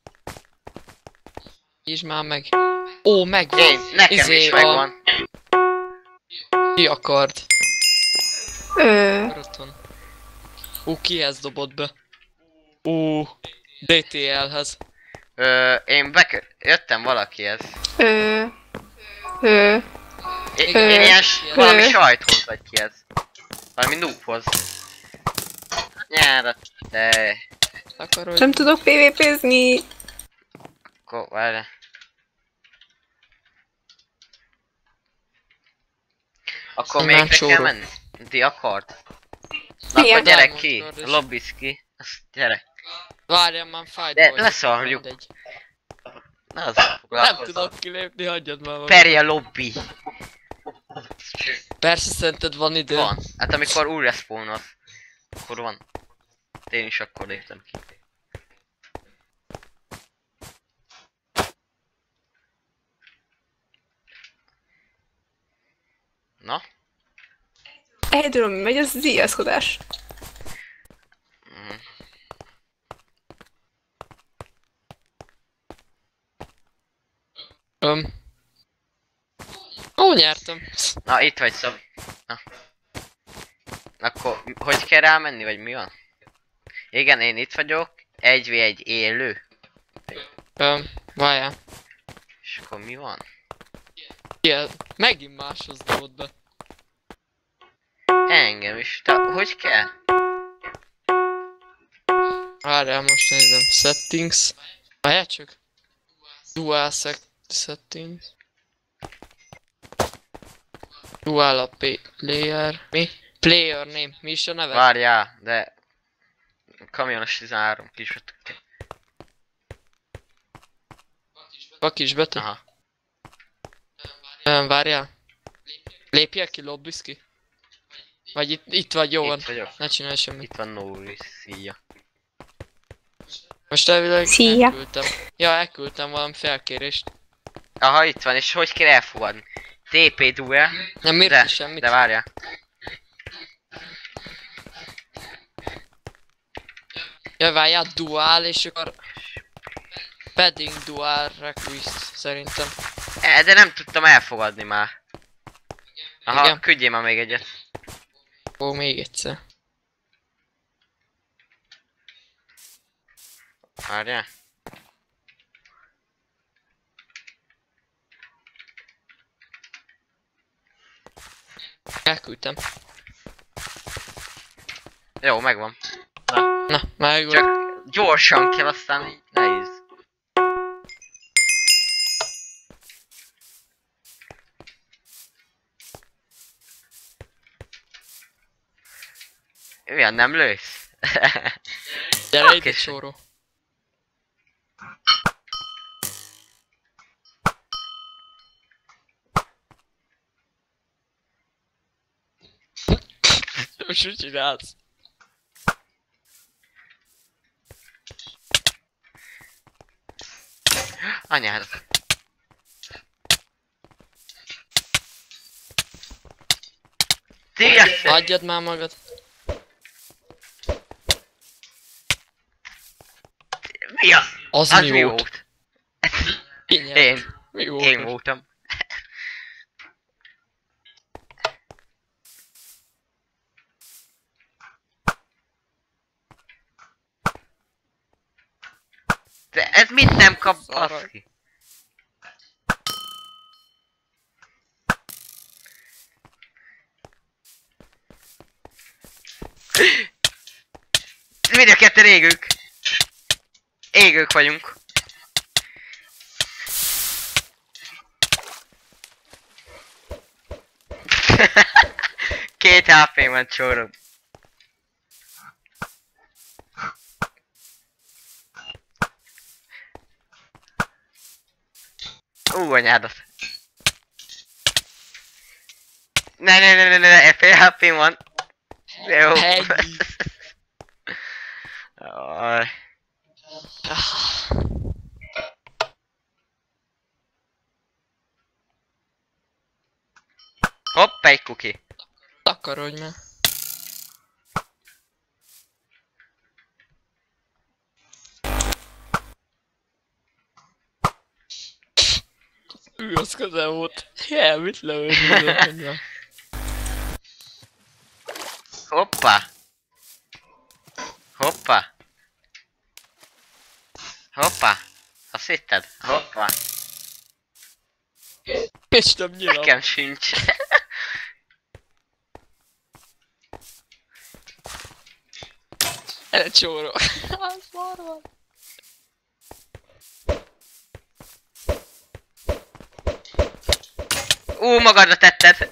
S4: Nyisd már meg. Ó, megvan.
S1: Én, nekem
S4: Izé,
S1: is
S4: a-
S1: megvan.
S4: Ki akart?
S3: Ö,
S4: Ott van. Ú, kihez dobott be? Ú, dé té el-hez.
S1: Ö, én bek... jöttem valakihez.
S3: ö, ö,
S1: Én,
S4: Igen,
S1: én ilyen s- valami
S3: ö.
S1: sajthoz vagy ki ez. Valami noobhoz. Nyára, de...
S4: Akar, hogy...
S3: nem tudok pé vé pézni.
S1: Akkor várj. Akkor
S4: Én
S1: még
S4: már
S1: kell
S4: csóró.
S1: menni? Ti akart? Na
S3: Igen.
S1: akkor gyerek
S4: Diamond
S1: ki,
S4: Sword is.
S1: lobbiz ki. Azt gyere.
S4: Várjál, már fájt
S1: De
S4: vagy.
S1: leszarjuk.
S4: Mindegy.
S1: Na az
S4: Nem
S1: foglalkozom.
S4: tudok kilépni, hagyjad már magad.
S1: Perje lobby.
S4: Persze szerinted van idő.
S1: Van. Hát amikor újra spawnol, akkor van. Én is akkor léptem ki. Na?
S3: Egyedül ami megy, az az ijeszkodás.
S1: Mm.
S4: Öm. Ó, nyertem.
S1: Na itt vagy Szabi. Na. Akkor hogy kell rámenni, vagy mi van? Igen, én itt vagyok. egy vé egy élő.
S4: Öm, várjál.
S1: És akkor mi van?
S4: Ilyen, megint máshoz dobott be.
S1: Engem is. Te, hogy kell?
S4: Várjál, most nézem. Settings. Várjál csak. Dual sec- settings. Dual a player. Mi? Player name. Mi is a neve?
S1: Várjál, de... Kamionos tizenhárom kisbetűkkel.
S4: A kisbetű?
S1: Aha.
S4: Nem, várjál. Lépjek ki, lobbizz ki? Vagy itt, itt vagy, jó van.
S1: Itt vagyok.
S4: Ne csinálj semmit.
S1: Itt van Nóri, szia.
S4: Most elvileg
S3: Szia.
S4: elküldtem. Ja, elküldtem valami felkérést.
S1: Aha, itt van, és hogy kell elfogadni? té pé duel.
S4: Nem, miért
S1: De,
S4: is semmit?
S1: de várjál.
S4: Ja, várjál, dual, és akkor... Padding dual request, szerintem.
S1: E, de nem tudtam elfogadni már. Aha,
S4: Igen.
S1: küldjél már még egyet.
S4: Ó, még egyszer.
S1: Várjál.
S4: Elküldtem.
S1: Jó, megvan.
S4: Na, megvan.
S1: Csak gyorsan kell, aztán így nehéz. Milyen, nem lősz?
S4: Gyere ide,
S1: Oké.
S4: csóró. Most mit csinálsz?
S1: Anyád. Tényleg?
S4: Adjad már magad.
S1: Mi a?
S4: Az,
S1: Az
S4: mi,
S1: mi
S4: volt?
S1: volt?
S4: Ki nyert?
S1: Én.
S4: Mi volt?
S1: Én voltam. De ez mit nem kap,
S4: Szarag.
S1: baszki? Mind a ketten égők. Égők vagyunk. Két há pé van, csórom. Ú, anyádat. Ne, ne, ne, ne, ne, fél há pé van. Jó.
S4: Ennyi.
S1: Aj. Hopp, egy kuki.
S4: Takarodj már. Ő az közel volt. Jel, mit lövöd?
S1: Hoppa. Hoppa. Hoppa. Azt hitted? Hoppa.
S4: És nem nyilam.
S1: Nekem sincs.
S4: Erre csóró. Az szar van.
S1: Ú, magadra tetted.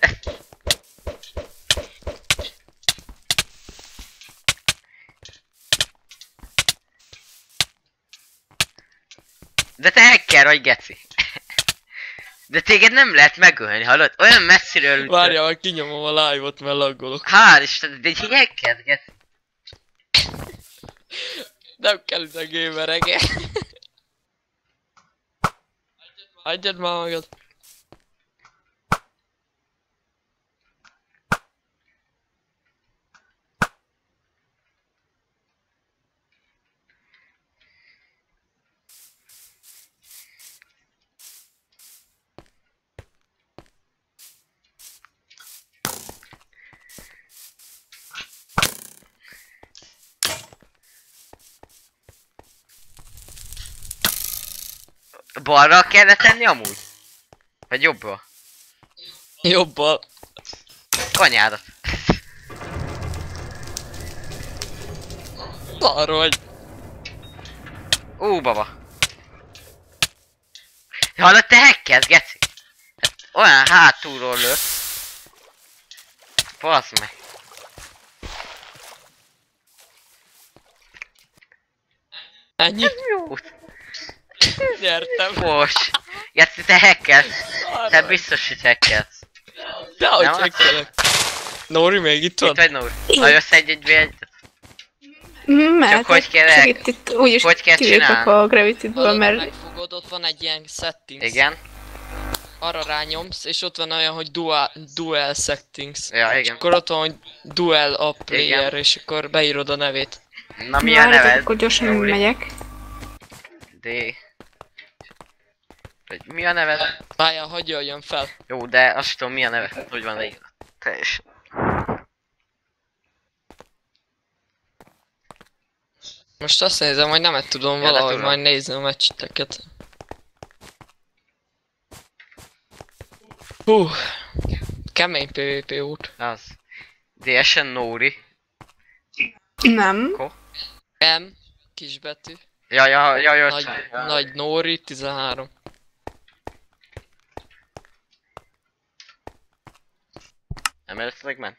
S1: De te hacker vagy, geci. De téged nem lehet megölni, hallod? Olyan messziről ütött.
S4: Várjál, majd kinyomom a live-ot, mert laggolok.
S1: Hál' Isten, de egy hacker, geci.
S4: Nem kell ide gamerege. Adjad már magad.
S1: Balra kellett tenni amúgy? Vagy jobbra?
S4: Jobbal.
S1: Anyádat.
S4: Szar vagy.
S1: Ú, baba. Hallod, te hekkelsz, geci? Hát olyan hátulról lő. Baszd meg.
S4: Ennyi?
S1: Jó.
S4: Nyertem.
S1: Most. Geci, te hekkelsz. Te biztos, hogy hekkelsz.
S4: Dehogy
S1: Nem
S4: csekkelek. Nóri még itt van?
S1: Itt vagy, Nóri? Na, jössz egy egy egy.
S3: Mert
S1: hogy kell
S3: csak
S1: el-
S3: itt, itt úgyis
S1: hogy kell
S3: kilépek
S1: csinálni?
S3: a Gravity-ből,
S4: Hallod,
S3: mert
S4: megfogod, ott van egy ilyen settings.
S1: Igen.
S4: Arra rányomsz, és ott van olyan, hogy dual, dual settings.
S1: Ja,
S4: És
S1: igen.
S4: akkor ott van, hogy dual a player,
S1: Igen.
S4: és akkor beírod a nevét.
S1: Na, mi a
S3: várjatok,
S1: neved?
S3: akkor gyorsan
S1: Nóri?
S3: megyek.
S1: D. Vagy mi a neved?
S4: Várjál, hagyj jöjjön fel.
S1: Jó, de azt tudom, mi a neve. Hogy van leírva. Teljesen.
S4: Most azt nézem, hogy nem tudom,
S1: Ja, de
S4: valahogy
S1: tudom.
S4: majd nézni a meccseteket. Hú, kemény pé vé pé út.
S1: Az. D S N Nóri.
S3: Nem.
S4: M, kisbetű.
S1: Ja, ja, ja, ja,
S4: Nagy,
S1: ja.
S4: nagy Nóri, tizenhárom.
S1: Nem először ment?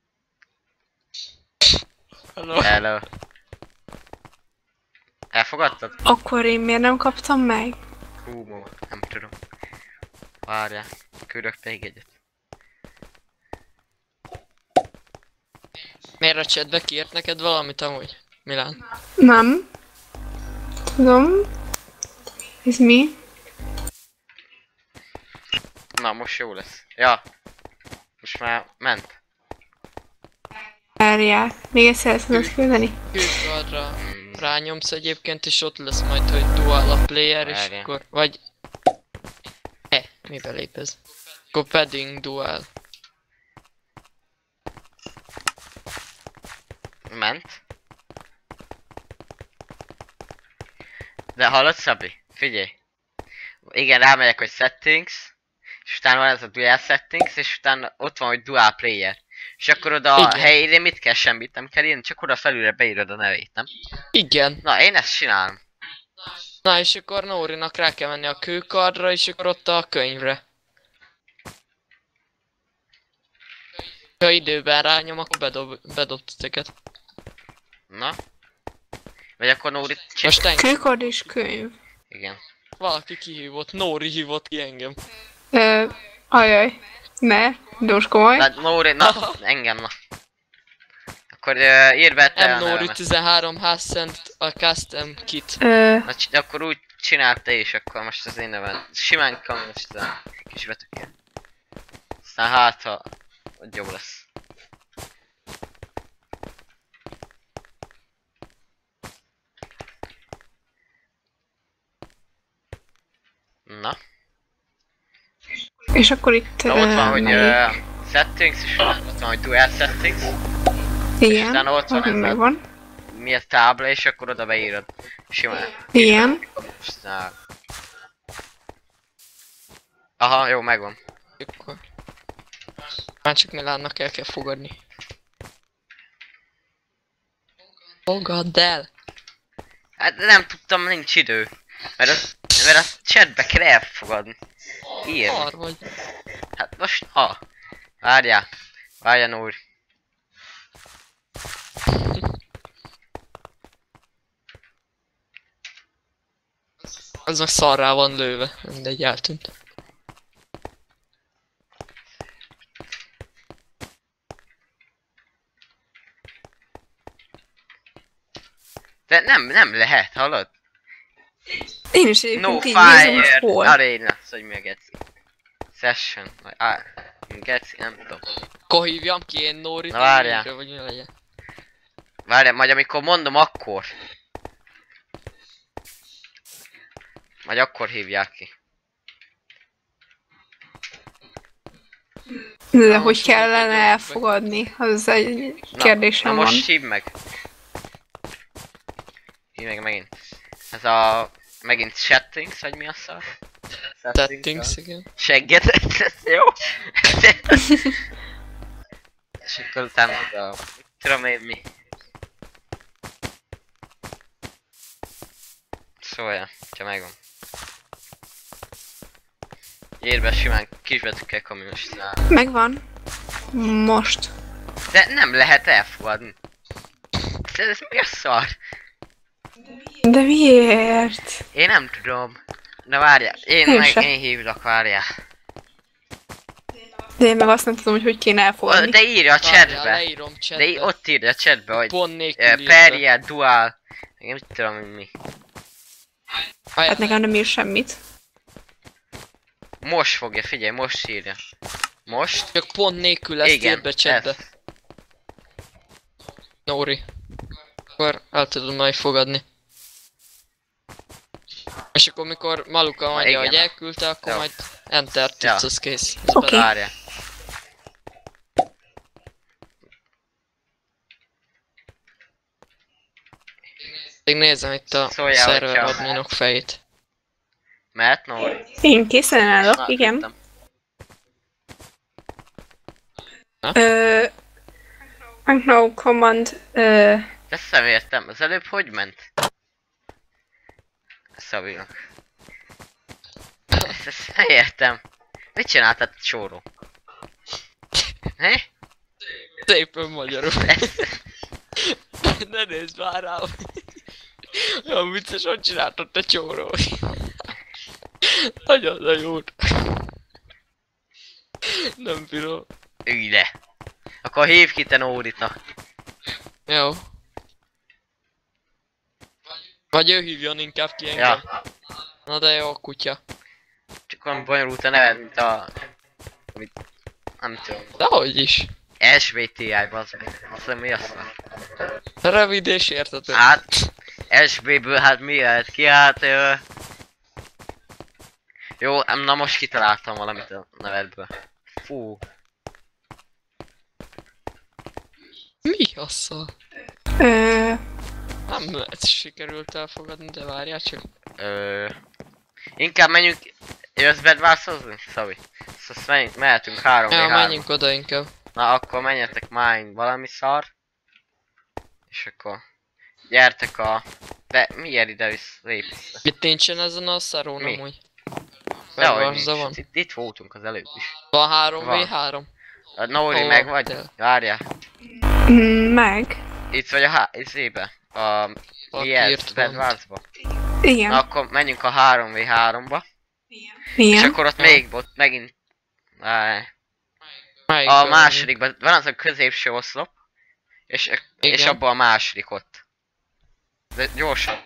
S4: Hello.
S1: Hello. Elfogadtad?
S3: Akkor én miért nem kaptam meg?
S1: Hú, ma, nem tudom. Várjál, küldök még egyet.
S4: Miért a chatbe kiírt neked valamit amúgy? Milán?
S3: Nem. Tudom. Ez mi?
S1: Na, most jó lesz. Ja. Most már ment.
S3: Várjál. Még egyszer ezt tudod küldeni?
S4: Külkardra
S1: Mm,
S4: rányomsz egyébként, és ott lesz majd, hogy dual a player, és
S1: Várjál.
S4: akkor... Vagy... E, mi belép ez? Akkor padding dual.
S1: ment. De hallod, Szabi? Figyelj. Igen, rámegyek, hogy settings. És utána van ez a dual settings, és utána ott van, hogy dual player. És akkor oda a
S4: Igen.
S1: helyére mit kell, semmit nem kell írni, csak oda felülre beírod a nevét, nem?
S4: Igen.
S1: Na, én ezt csinálom.
S4: Na és akkor Nórinak rá kell menni a kőkardra, és akkor ott a könyvre. Ha időben rányom, akkor bedob, bedob titeket.
S1: Na. Vagy akkor Nóri... Csi-
S4: Most engem.
S3: Kőkard és könyv.
S1: Igen.
S4: Valaki kihívott, Nóri hívott ki engem.
S3: Ö, ajaj. Ne. Gyors komoly.
S1: Na, Nóri, na, engem, na. Akkor uh, írd be te
S4: M
S1: a
S4: Nóri
S1: nevemet.
S4: tizenhárom Hassent a custom kit.
S3: Ö,
S1: Na, c- akkor úgy csináld te is, akkor most az én nevem. Simán kell most a kis betűkkel. Aztán hát, ha hogy jó lesz. Na,
S3: és akkor itt...
S1: na ott van,
S3: ö,
S1: hogy
S3: melyik?
S1: uh, settings, és ott van, hogy dual settings.
S3: Igen.
S1: utána ott van
S3: ott
S1: ez a-
S3: megvan.
S1: Mi a tábla, és akkor oda beírod. Simán.
S3: Igen.
S1: Aztán... Aha, jó, megvan.
S4: Akkor... Már csak Milánnak el kell fogadni. Fogadd el!
S1: Hát nem tudtam, nincs idő. Mert az, mert az chatbe kell elfogadni. Írni.
S4: Ar vagy.
S1: Hát most, ha. Várjál. Várjál, úr.
S4: Aznak szarrá van lőve. Mindegy, eltűnt.
S1: De nem, nem lehet, hallod?
S3: Én is
S1: No
S3: egyébként így nézem, hogy
S1: fire
S3: hol.
S1: arena, hogy mi a geci. Session, vagy á, geci, nem tudom.
S4: Akkor hívjam ki én Nórit,
S1: Na, várjál.
S4: végre, vagy mi legyen.
S1: Várjál, majd amikor mondom, akkor. Majd akkor hívják ki.
S3: De
S4: Na,
S3: hogy
S4: most
S3: kellene
S4: mondod, hogy-
S3: elfogadni? Az egy
S1: Na,
S3: kérdésem
S1: na
S3: van.
S1: most hívd meg. Hívd meg megint. Ez a... Megint settings, vagy mi a szar?
S4: Settings, igen.
S1: Segget, ez jó? És akkor utána a... Tudom én mi. Szólja, ha megvan. Írd be simán kisbetűkkel kamionos szám.
S3: Megvan. Most.
S1: De nem lehet elfogadni. De ez mi a szar?
S3: De miért?
S1: Én nem tudom. De várjál, én
S3: Én
S1: meg
S3: se.
S1: én hívlak, várjál.
S3: De én meg azt nem tudom, hogy hogy kéne elfogadni.
S1: De írja a
S4: Várjál,
S1: chatbe.
S4: leírom
S1: De
S4: chatbe.
S1: í- ott írja a chatbe, hogy
S4: Pont nélkül
S1: uh,
S4: írd be.
S1: Perrier, Dual. Én mit tudom, hogy mi.
S3: Hát nekem nem ír semmit.
S1: Most fogja, figyelj, most írja. Most?
S4: Csak pont nélkül ezt
S1: Igen,
S4: írd be chatbe.
S1: ezt.
S4: Nóri. Akkor el tudod majd fogadni. És akkor mikor Maluka mondja,
S1: igen.
S4: hogy elküldte, akkor
S1: Jó.
S4: majd enter
S1: Ja.
S4: tudsz, az kész. Ez
S3: Oké.
S4: be-
S1: Várjál.
S4: Még nézem itt a
S1: Szóljál,
S4: szerver
S1: hogyha-
S4: adminok fejét.
S1: Mehet, Nóri?
S3: Én készen állok,
S1: Na,
S3: igen.
S1: tudtam.
S3: Ö... No command... Ö...
S1: Ezt nem értem, az előbb hogy ment? Szabinak. Ezt, ezt nem értem. Mit csináltad, csóró? He?
S4: Szépen magyarul.
S1: Ezt,
S4: Ne nézd már rám. Olyan vicces, hogy csináltad te csóró. Nagyon nagy jót. Nem bírom.
S1: ülj le. Akkor hívj ki te Nóritnak.
S4: Jó. Vagy ő hívjon inkább ki engem.
S1: Ja,
S4: Na de jó, kutya.
S1: csak olyan bonyolult a neved, mint a... Mit... Nem tudom.
S4: Dehogy is.
S1: es vé té i, bazd meg. Azt mondom, mi az?
S4: Rövid és értető.
S1: Hát... es bé-ből hát mi lehet ki? Hát... Ö... Jó, em, na most kitaláltam valamit a nevedből. Fú.
S4: Mi asszal?
S3: Ö...
S4: Nem lehet sikerült elfogadni, de várjál csak.
S1: Ö... Inkább menjünk... Jössz bedvászozni, Szabi? Azt menjünk, mehetünk három
S4: Ja,
S1: v három.
S4: menjünk oda inkább.
S1: Na akkor menjetek mine valami szar. És akkor... Gyertek a... De miért ide vissza? Lép vissza.
S4: Itt nincsen ezen a szarón
S1: Mi?
S4: amúgy.
S1: Dehogy
S4: Varza
S1: nincs.
S4: van.
S1: Itt, itt voltunk az előbb is.
S4: Van három
S1: Van.
S4: vé három.
S1: A Nóri
S4: Ó,
S1: meg vagy?
S4: de.
S1: Várjál.
S3: mm, Meg.
S1: Itt vagy a há... izébe. A... Mi ez?
S4: írt
S1: Bedvárzba.
S3: Igen.
S1: Na akkor menjünk a három vé háromba. És
S3: Igen.
S1: akkor ott
S4: Ja.
S1: még bot, megint... Áj.
S4: Melyik
S1: A
S4: van?
S1: másodikban, van az a középső oszlop. És, és
S4: Igen.
S1: abban a második ott. De gyorsan.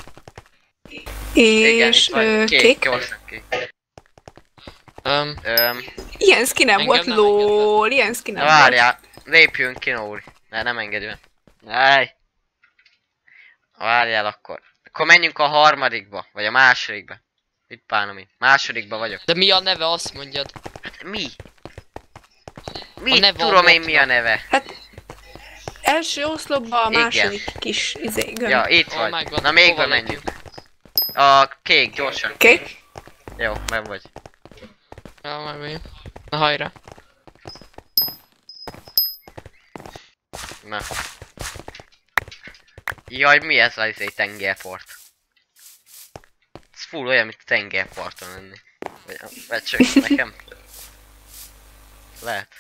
S1: Igen,
S3: És
S1: itt van.
S3: ö,
S1: Kék,
S3: kék.
S1: gyorsan kék.
S4: Öm,
S1: Öm,
S3: Ilyen skinem
S4: Engem
S3: volt,
S4: nem
S3: lol, ilyen skinem volt.
S1: várjál, lépjünk ki, Nóri. Ne, nem engedő. Áj. Várjál akkor. Akkor menjünk a harmadikba, vagy a másodikba. Itt bánom itt. Másodikba vagyok.
S4: de mi a neve, azt mondjad?
S1: Hát mi? Mi?
S4: neve a
S1: Tudom én mi
S4: botnak.
S1: a neve.
S3: Első oszlopba a
S1: Igen.
S3: második kis izé, gömb.
S1: Ja, itt
S4: Ó,
S1: vagy.
S4: megvan.
S1: Na még
S4: Hova
S1: bemenjünk. A kék, gyorsan.
S3: Kék?
S1: Jó, meg vagy.
S4: Ja, meg vagyunk. Na hajrá.
S1: Na. Jaj, mi ez az egy tengerpart? Ez full olyan, mint a tengerparton lenni. Vagy, vagy csak nekem. Lehet.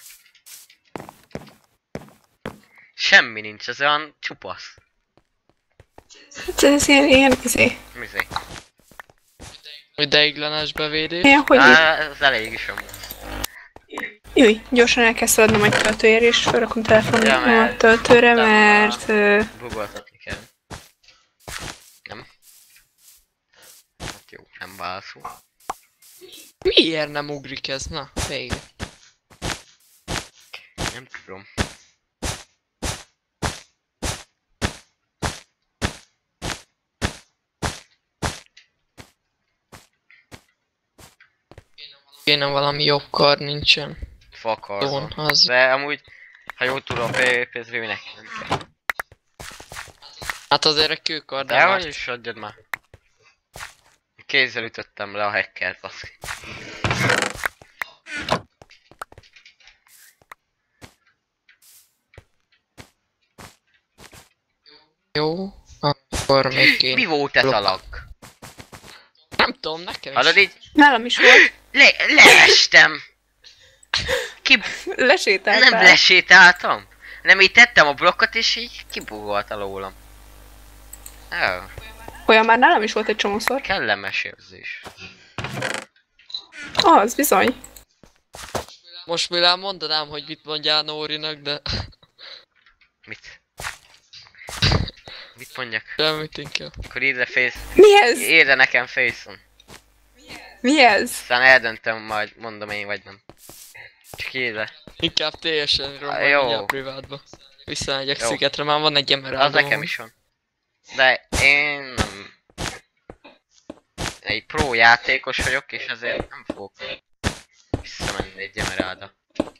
S1: Semmi nincs, ez olyan csupasz.
S3: Hát ez ilyen, ilyen izé.
S1: Mizé.
S4: Ideiglenes bevédés.
S3: Ilyen, hogy így.
S1: Á, ez elég is amúgy.
S3: Jöjj, gyorsan el kell szaladnom egy töltőért, és felrakom telefonom
S1: Ja,
S3: a
S1: mert-
S3: töltőre,
S1: Nem,
S3: mert... ö,
S1: Bugoltatni kell. Nem? Hát jó, nem válaszol.
S4: Miért nem ugrik ez? Na, vége.
S1: Nem tudom.
S4: Kéne valami jobb kar, nincsen.
S1: Fakarzon.
S4: Don, az.
S1: De amúgy, ha jól tudom, pé pé es nek nem kell.
S4: Hát azért egy kőkar, de
S1: De
S4: már.
S1: hogy is adjad már. Kézzel ütöttem le a hackert, baszki.
S4: Jó, akkor még
S1: Mi
S4: kéne.
S1: volt ez a
S4: Blokk.
S1: lag?
S4: tudom, nekem is.
S1: Hallod így?
S3: Nálam is volt.
S1: Le, leestem! Ki...
S3: Lesétáltál.
S1: Nem lesétáltam. Nem, így tettem a blokkot és így kibugolt alólam. Oh,
S3: Olyan már nálam is volt egy csomószor.
S1: kellemes érzés.
S3: Az, bizony.
S4: Most Milán mondanám, hogy mit mondjál Nórinak, de...
S1: Mit? Mit mondjak?
S4: Semmit inkább.
S1: Akkor írd le face...
S3: Mi ez?
S1: Írd le nekem face-on.
S3: Mi ez?
S1: Aztán eldöntöm majd, mondom én vagy nem. Csak írd le.
S4: Inkább teljesen
S1: Jó.
S4: romolj a privátba. Visszamegyek
S1: Jó.
S4: szigetre, már van egy emerald.
S1: Az nekem is van. De én nem... Egy pro játékos vagyok, és azért nem fogok visszamenni egy emeralda.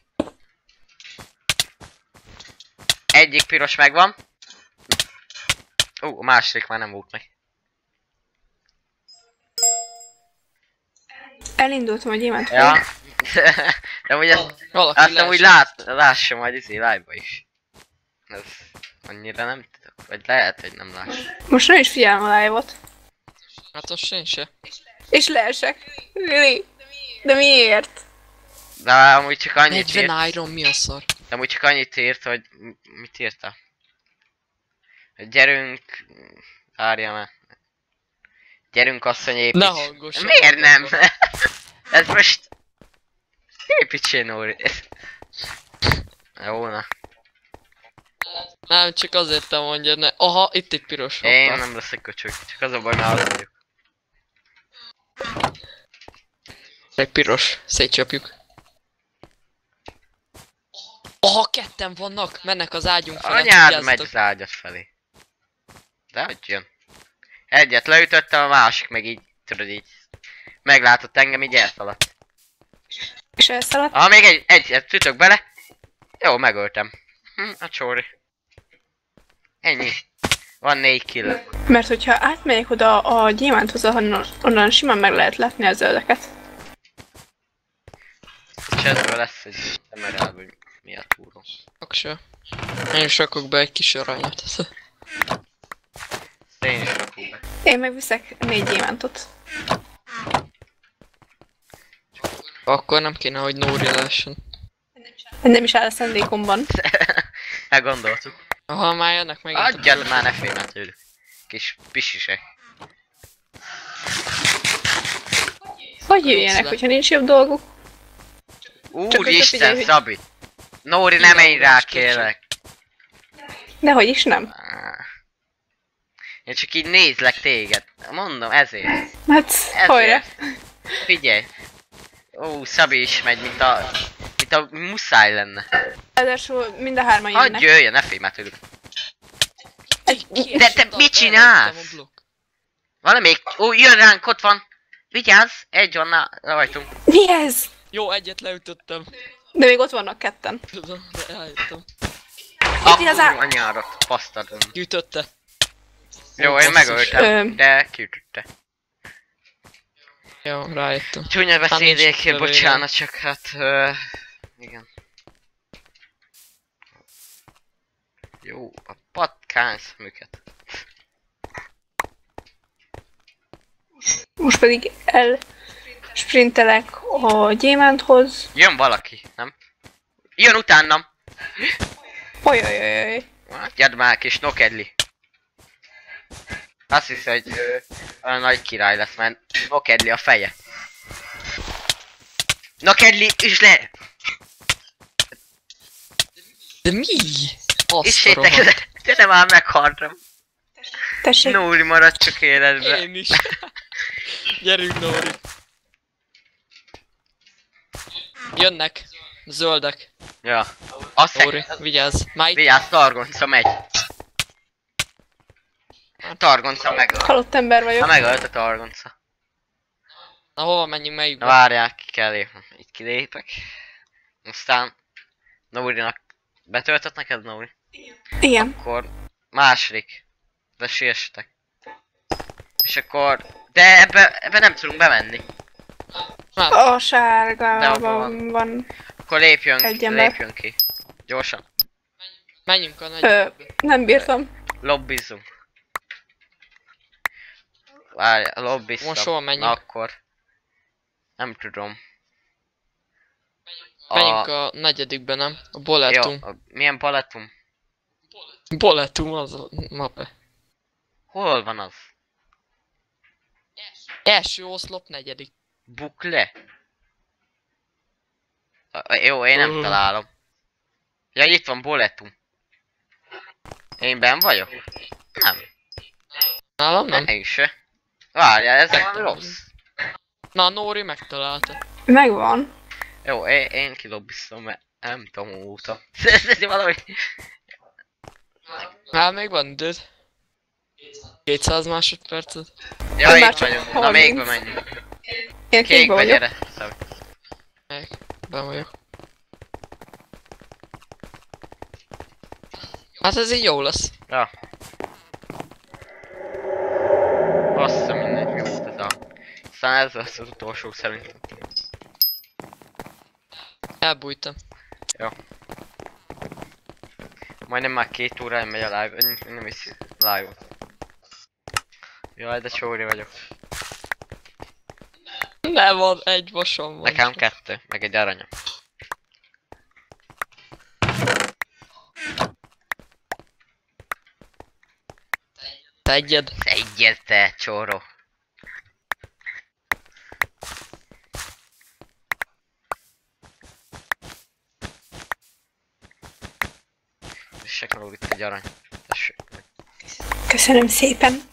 S1: Egyik piros megvan. Ó, uh, a második már nem volt meg.
S3: Elindultam a gyémánt.
S1: Ja. De ugye
S4: Valaki
S1: azt úgy
S4: leesett.
S1: lát, lássa majd izé live-ba is. Ez annyira nem tudok. Vagy lehet, hogy nem láss.
S3: Most nem is figyelem a live-ot.
S4: Hát most én se.
S3: És leesek. Really? De miért?
S1: De amúgy csak annyit írt.
S4: negyven iron, mi a szar?
S1: De amúgy csak annyit írt, hogy... Mit írta? Hogy gyerünk... Várja már. Gyerünk asszony építs.
S4: Ne hangosan.
S1: Miért nem? Ez most... Építsél Nóri. Jó, na.
S4: Nem, csak azért te mondjad, ne. Aha, itt egy piros.
S1: Én
S4: hoppá.
S1: nem leszek köcsög. Csak az a baj, már az vagyok.
S4: Egy piros. Szétcsapjuk. Aha, ketten vannak! Mennek az ágyunk felett.
S1: Anyád
S4: vigyázzatok.
S1: megy az ágyat felé. De hogy jön? Egyet leütöttem, a másik meg így, tudod így. Meglátott engem, így elszaladt.
S3: És elszaladt?
S1: Ah, még egy, egyet ütök bele. Jó, megöltem. Hm, a csóri. Ennyi. Van négy kill.
S3: Mert hogyha átmegyek oda a gyémánthoz, onnan, onnan simán meg lehet látni a zöldeket.
S1: Cseszből lesz egy emerald, hogy mi a túró.
S4: Aksa. Én is rakok be egy kis aranyat.
S1: Én is rakok be.
S3: Én meg viszek négy gyémántot.
S4: Akkor nem kéne, hogy Nóri lehessen.
S3: Nem is áll a szándékomban.
S1: Meggondoltuk.
S4: Aha, már jönnek meg.
S1: Adjad már ne félj már tőlük. Kis pisisek.
S3: Hogy jöjjenek, hogyha nincs jobb dolguk?
S1: Úristen,
S3: összefigyelj, hogy-
S1: Szabi! Nóri, nem menj rá, kérlek.
S3: Dehogy is nem.
S1: Áh. Én csak így nézlek téged. Mondom, ezért.
S3: Hát, hajrá.
S1: Ezért. Figyelj. Ó, Szabi is megy, mint a... Mint a muszáj lenne.
S3: Ráadásul mind a hárman
S1: Hagyj
S3: jönnek.
S1: jöjjön, ne félj már tőlük.
S3: Egy-
S1: De te mit csinálsz? Valami... Ó, jön ránk, ott van. Vigyázz, egy van ná- rajtunk.
S3: Mi ez?
S4: Jó, egyet leütöttem.
S3: De még ott vannak ketten.
S4: Tudom, de eljöttem.
S1: Akkor
S3: az á-
S1: anyárat, pasztadon.
S4: Kiütötte.
S1: Jó, én megöltem,
S3: Öm.
S1: de kiütötte.
S4: Jó, rájöttem.
S1: Csúnya
S4: nincs
S1: beszédék,
S4: lövélye.
S1: bocsánat, csak hát... Uh, igen. Jó, a patkány szemüket.
S3: Most pedig el sprintelek a gyémánthoz.
S1: Jön valaki, nem? Jön utánam!
S3: Ojojojoj.
S1: Adjad már, kis nokedli. Azt hisz, hogy ö, olyan nagy király lesz, mert nokedli a feje. Nokedli, üsd le!
S4: De mi? Azt a
S1: Issétek,
S4: rohadt.
S1: de nem már meghaltam.
S3: Tessék.
S1: Nóri maradt csak életbe.
S4: Én is. Gyerünk, Nóri. Jönnek. Zöldek.
S1: Ja. Azt
S4: Nóri, vigyázz. Már itt.
S1: Vigyázz, Targonca megy. Targonca megölt.
S3: Halott ember vagyok.
S1: Ha megölt a Targonca.
S4: Na hova menjünk, melyik?
S1: Na várják, ki kell lépni. Itt kilépek. Aztán Nórinak betöltött neked, Nóri?
S3: Igen.
S1: Akkor második. De siessetek. És akkor... De ebbe, ebbe nem tudunk bemenni.
S4: Hát,
S3: A
S1: De
S3: sárgában
S1: abban
S3: van.
S1: Akkor lépjön,
S3: Egy ember.
S1: lépjön ki. Gyorsan.
S4: menjünk a nagy...
S3: Ö, nem bírtam.
S1: Lobbizzunk. Várj, lobbiztam.
S4: Most hol menjünk?
S1: Na akkor. Nem tudom.
S4: Menjünk a negyedikbe, nem? A Boletum.
S1: Jó, a, milyen paletum?
S4: Boletum az a mape.
S1: Hol van az?
S4: Első oszlop, negyedik.
S1: Bukle? A, jó, én nem
S4: Mhm.
S1: találom. Ja, itt van Boletum. Én benn vagyok? Nem.
S4: Nálam nem?
S1: Nem se. Várjál, ezek valami rossz.
S4: Na, Nóri megtalálta.
S3: Megvan.
S1: Jó, én, én kilobbiztam, mert nem tudom óta. Valahogy...
S4: Hát még van időd. kétszáz másodpercet.
S1: Ja,
S3: Már
S1: itt
S3: csak
S1: vagyunk. Na,
S3: harminc.
S1: még bemenjünk.
S3: Én kékbe
S1: Kékbe
S3: vagyok.
S1: gyere. Szóval.
S4: Meg, ben vagyok. Hát ez így jó lesz.
S1: Ja. Bassza mindegy, mi volt ez a... Aztán ez lesz az utolsó szerintem.
S4: Elbújtam.
S1: Majdnem már két órája megy a live, én nem is live-ot. Jaj, de csóri vagyok.
S4: Nem van, egy vasom van.
S1: Nekem kettő, meg egy aranyom.
S4: Te egyed.
S1: Egyet te, csóró. Tessék meg itt egy arany. Tessék.
S3: Köszönöm szépen.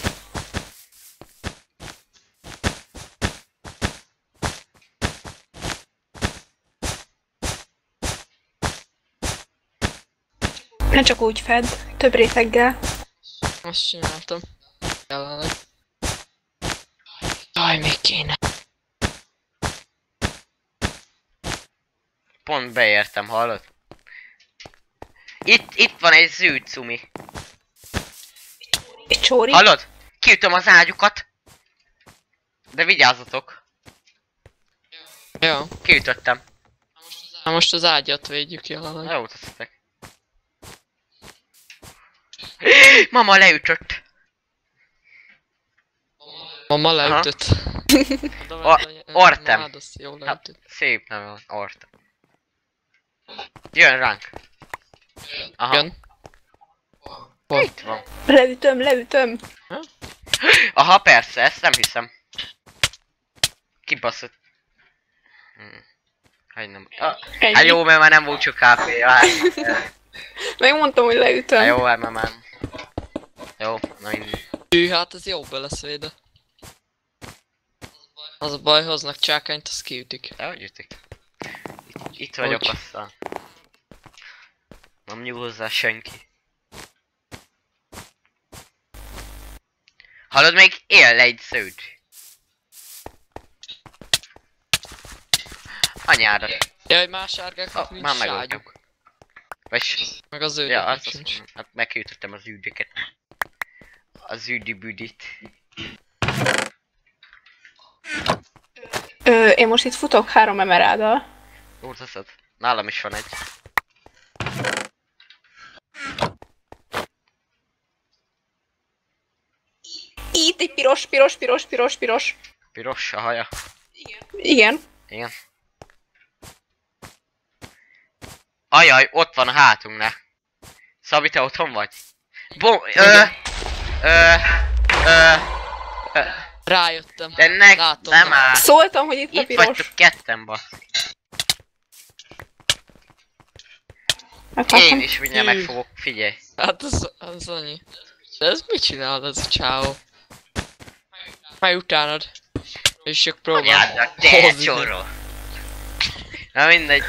S3: Ne csak úgy fedd, több réteggel.
S4: Azt csináltam. Jelenleg. Jaj, még kéne.
S1: Pont beértem, hallod? Itt, itt van egy zűd cumi.
S3: Egy csóri.
S1: Hallod? Kiütöm az ágyukat. De vigyázzatok.
S4: Jó.
S1: Kiütöttem.
S4: Na most az ágyat védjük jelenleg.
S1: Jó teszitek. Mama leütött.
S4: Mama leütött.
S1: O- Ortem.
S4: Nádasz, jó
S1: Hát,
S4: leütött.
S1: szép neve van, Orta. Jön ránk. Aha,
S4: Jön. Hol?
S1: itt van.
S3: Leütöm, leütöm.
S1: Aha, persze, ezt nem hiszem. Kibaszott. Hmm. Hogy nem. Ah,
S3: Ennyi.
S1: hát jó, mert már nem volt csak há pé. Hát,
S3: Megmondtam, hogy leütöm.
S1: hát jó, hát már már. Jó, na innen.
S4: Hű, hát ez jó be lesz véde. Az a baj, hoznak csákányt, azt kiütik.
S1: De hogy ütik? Itt, itt vagyok
S4: Hogy?
S1: aztán. Nem nyúl hozzá senki. Hallod, még él egy sződ. Anyádat.
S4: Jaj, más sárgáknak
S1: Ah,
S4: nincs
S1: már megöltem.
S4: ságyuk.
S1: Vagy...
S4: Meg az
S1: Ja,
S4: zöldeknek
S1: azt,
S4: sincs.
S1: azt hát megküldtem az ügyeket. Az üdibüdit.
S3: Ö, én most itt futok három emeráddal.
S1: Úgy teszed? Nálam is van egy.
S3: Itt egy piros, piros, piros, piros, piros.
S1: Piros a haja.
S3: Igen.
S1: Igen. Ajaj, ott van a hátunknál. Szabi, te otthon vagy? Bo... Ö... Ö... Ö... Ö...
S4: Rájöttem.
S1: De ne...
S4: Látom.
S1: Nem áll.
S3: Szóltam, hogy itt a
S1: Itt
S3: piros.
S1: vagytok ketten, basz.
S3: Meghaltam.
S1: Én is mindjárt meg fogok, figyelj.
S4: Hát az, az annyi. De ez mit csinál ez a csávó? Majd utánad. És csak próbál.
S1: Anyádnak, te
S4: hozni.
S1: csoró. Na mindegy.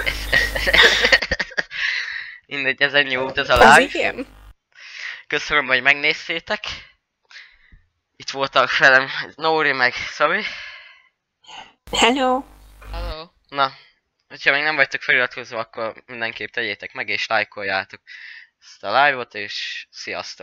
S1: Mindegy, ez ennyi volt ez a
S3: Az
S1: live.
S3: igen.
S1: Köszönöm, hogy megnéztétek. Itt voltak velem Nóri meg Szabi.
S3: Hello.
S4: Hello.
S1: Na, hogyha még nem vagytok feliratkozva, akkor mindenképp tegyétek meg és lájkoljátok ezt a live-ot, és sziasztok!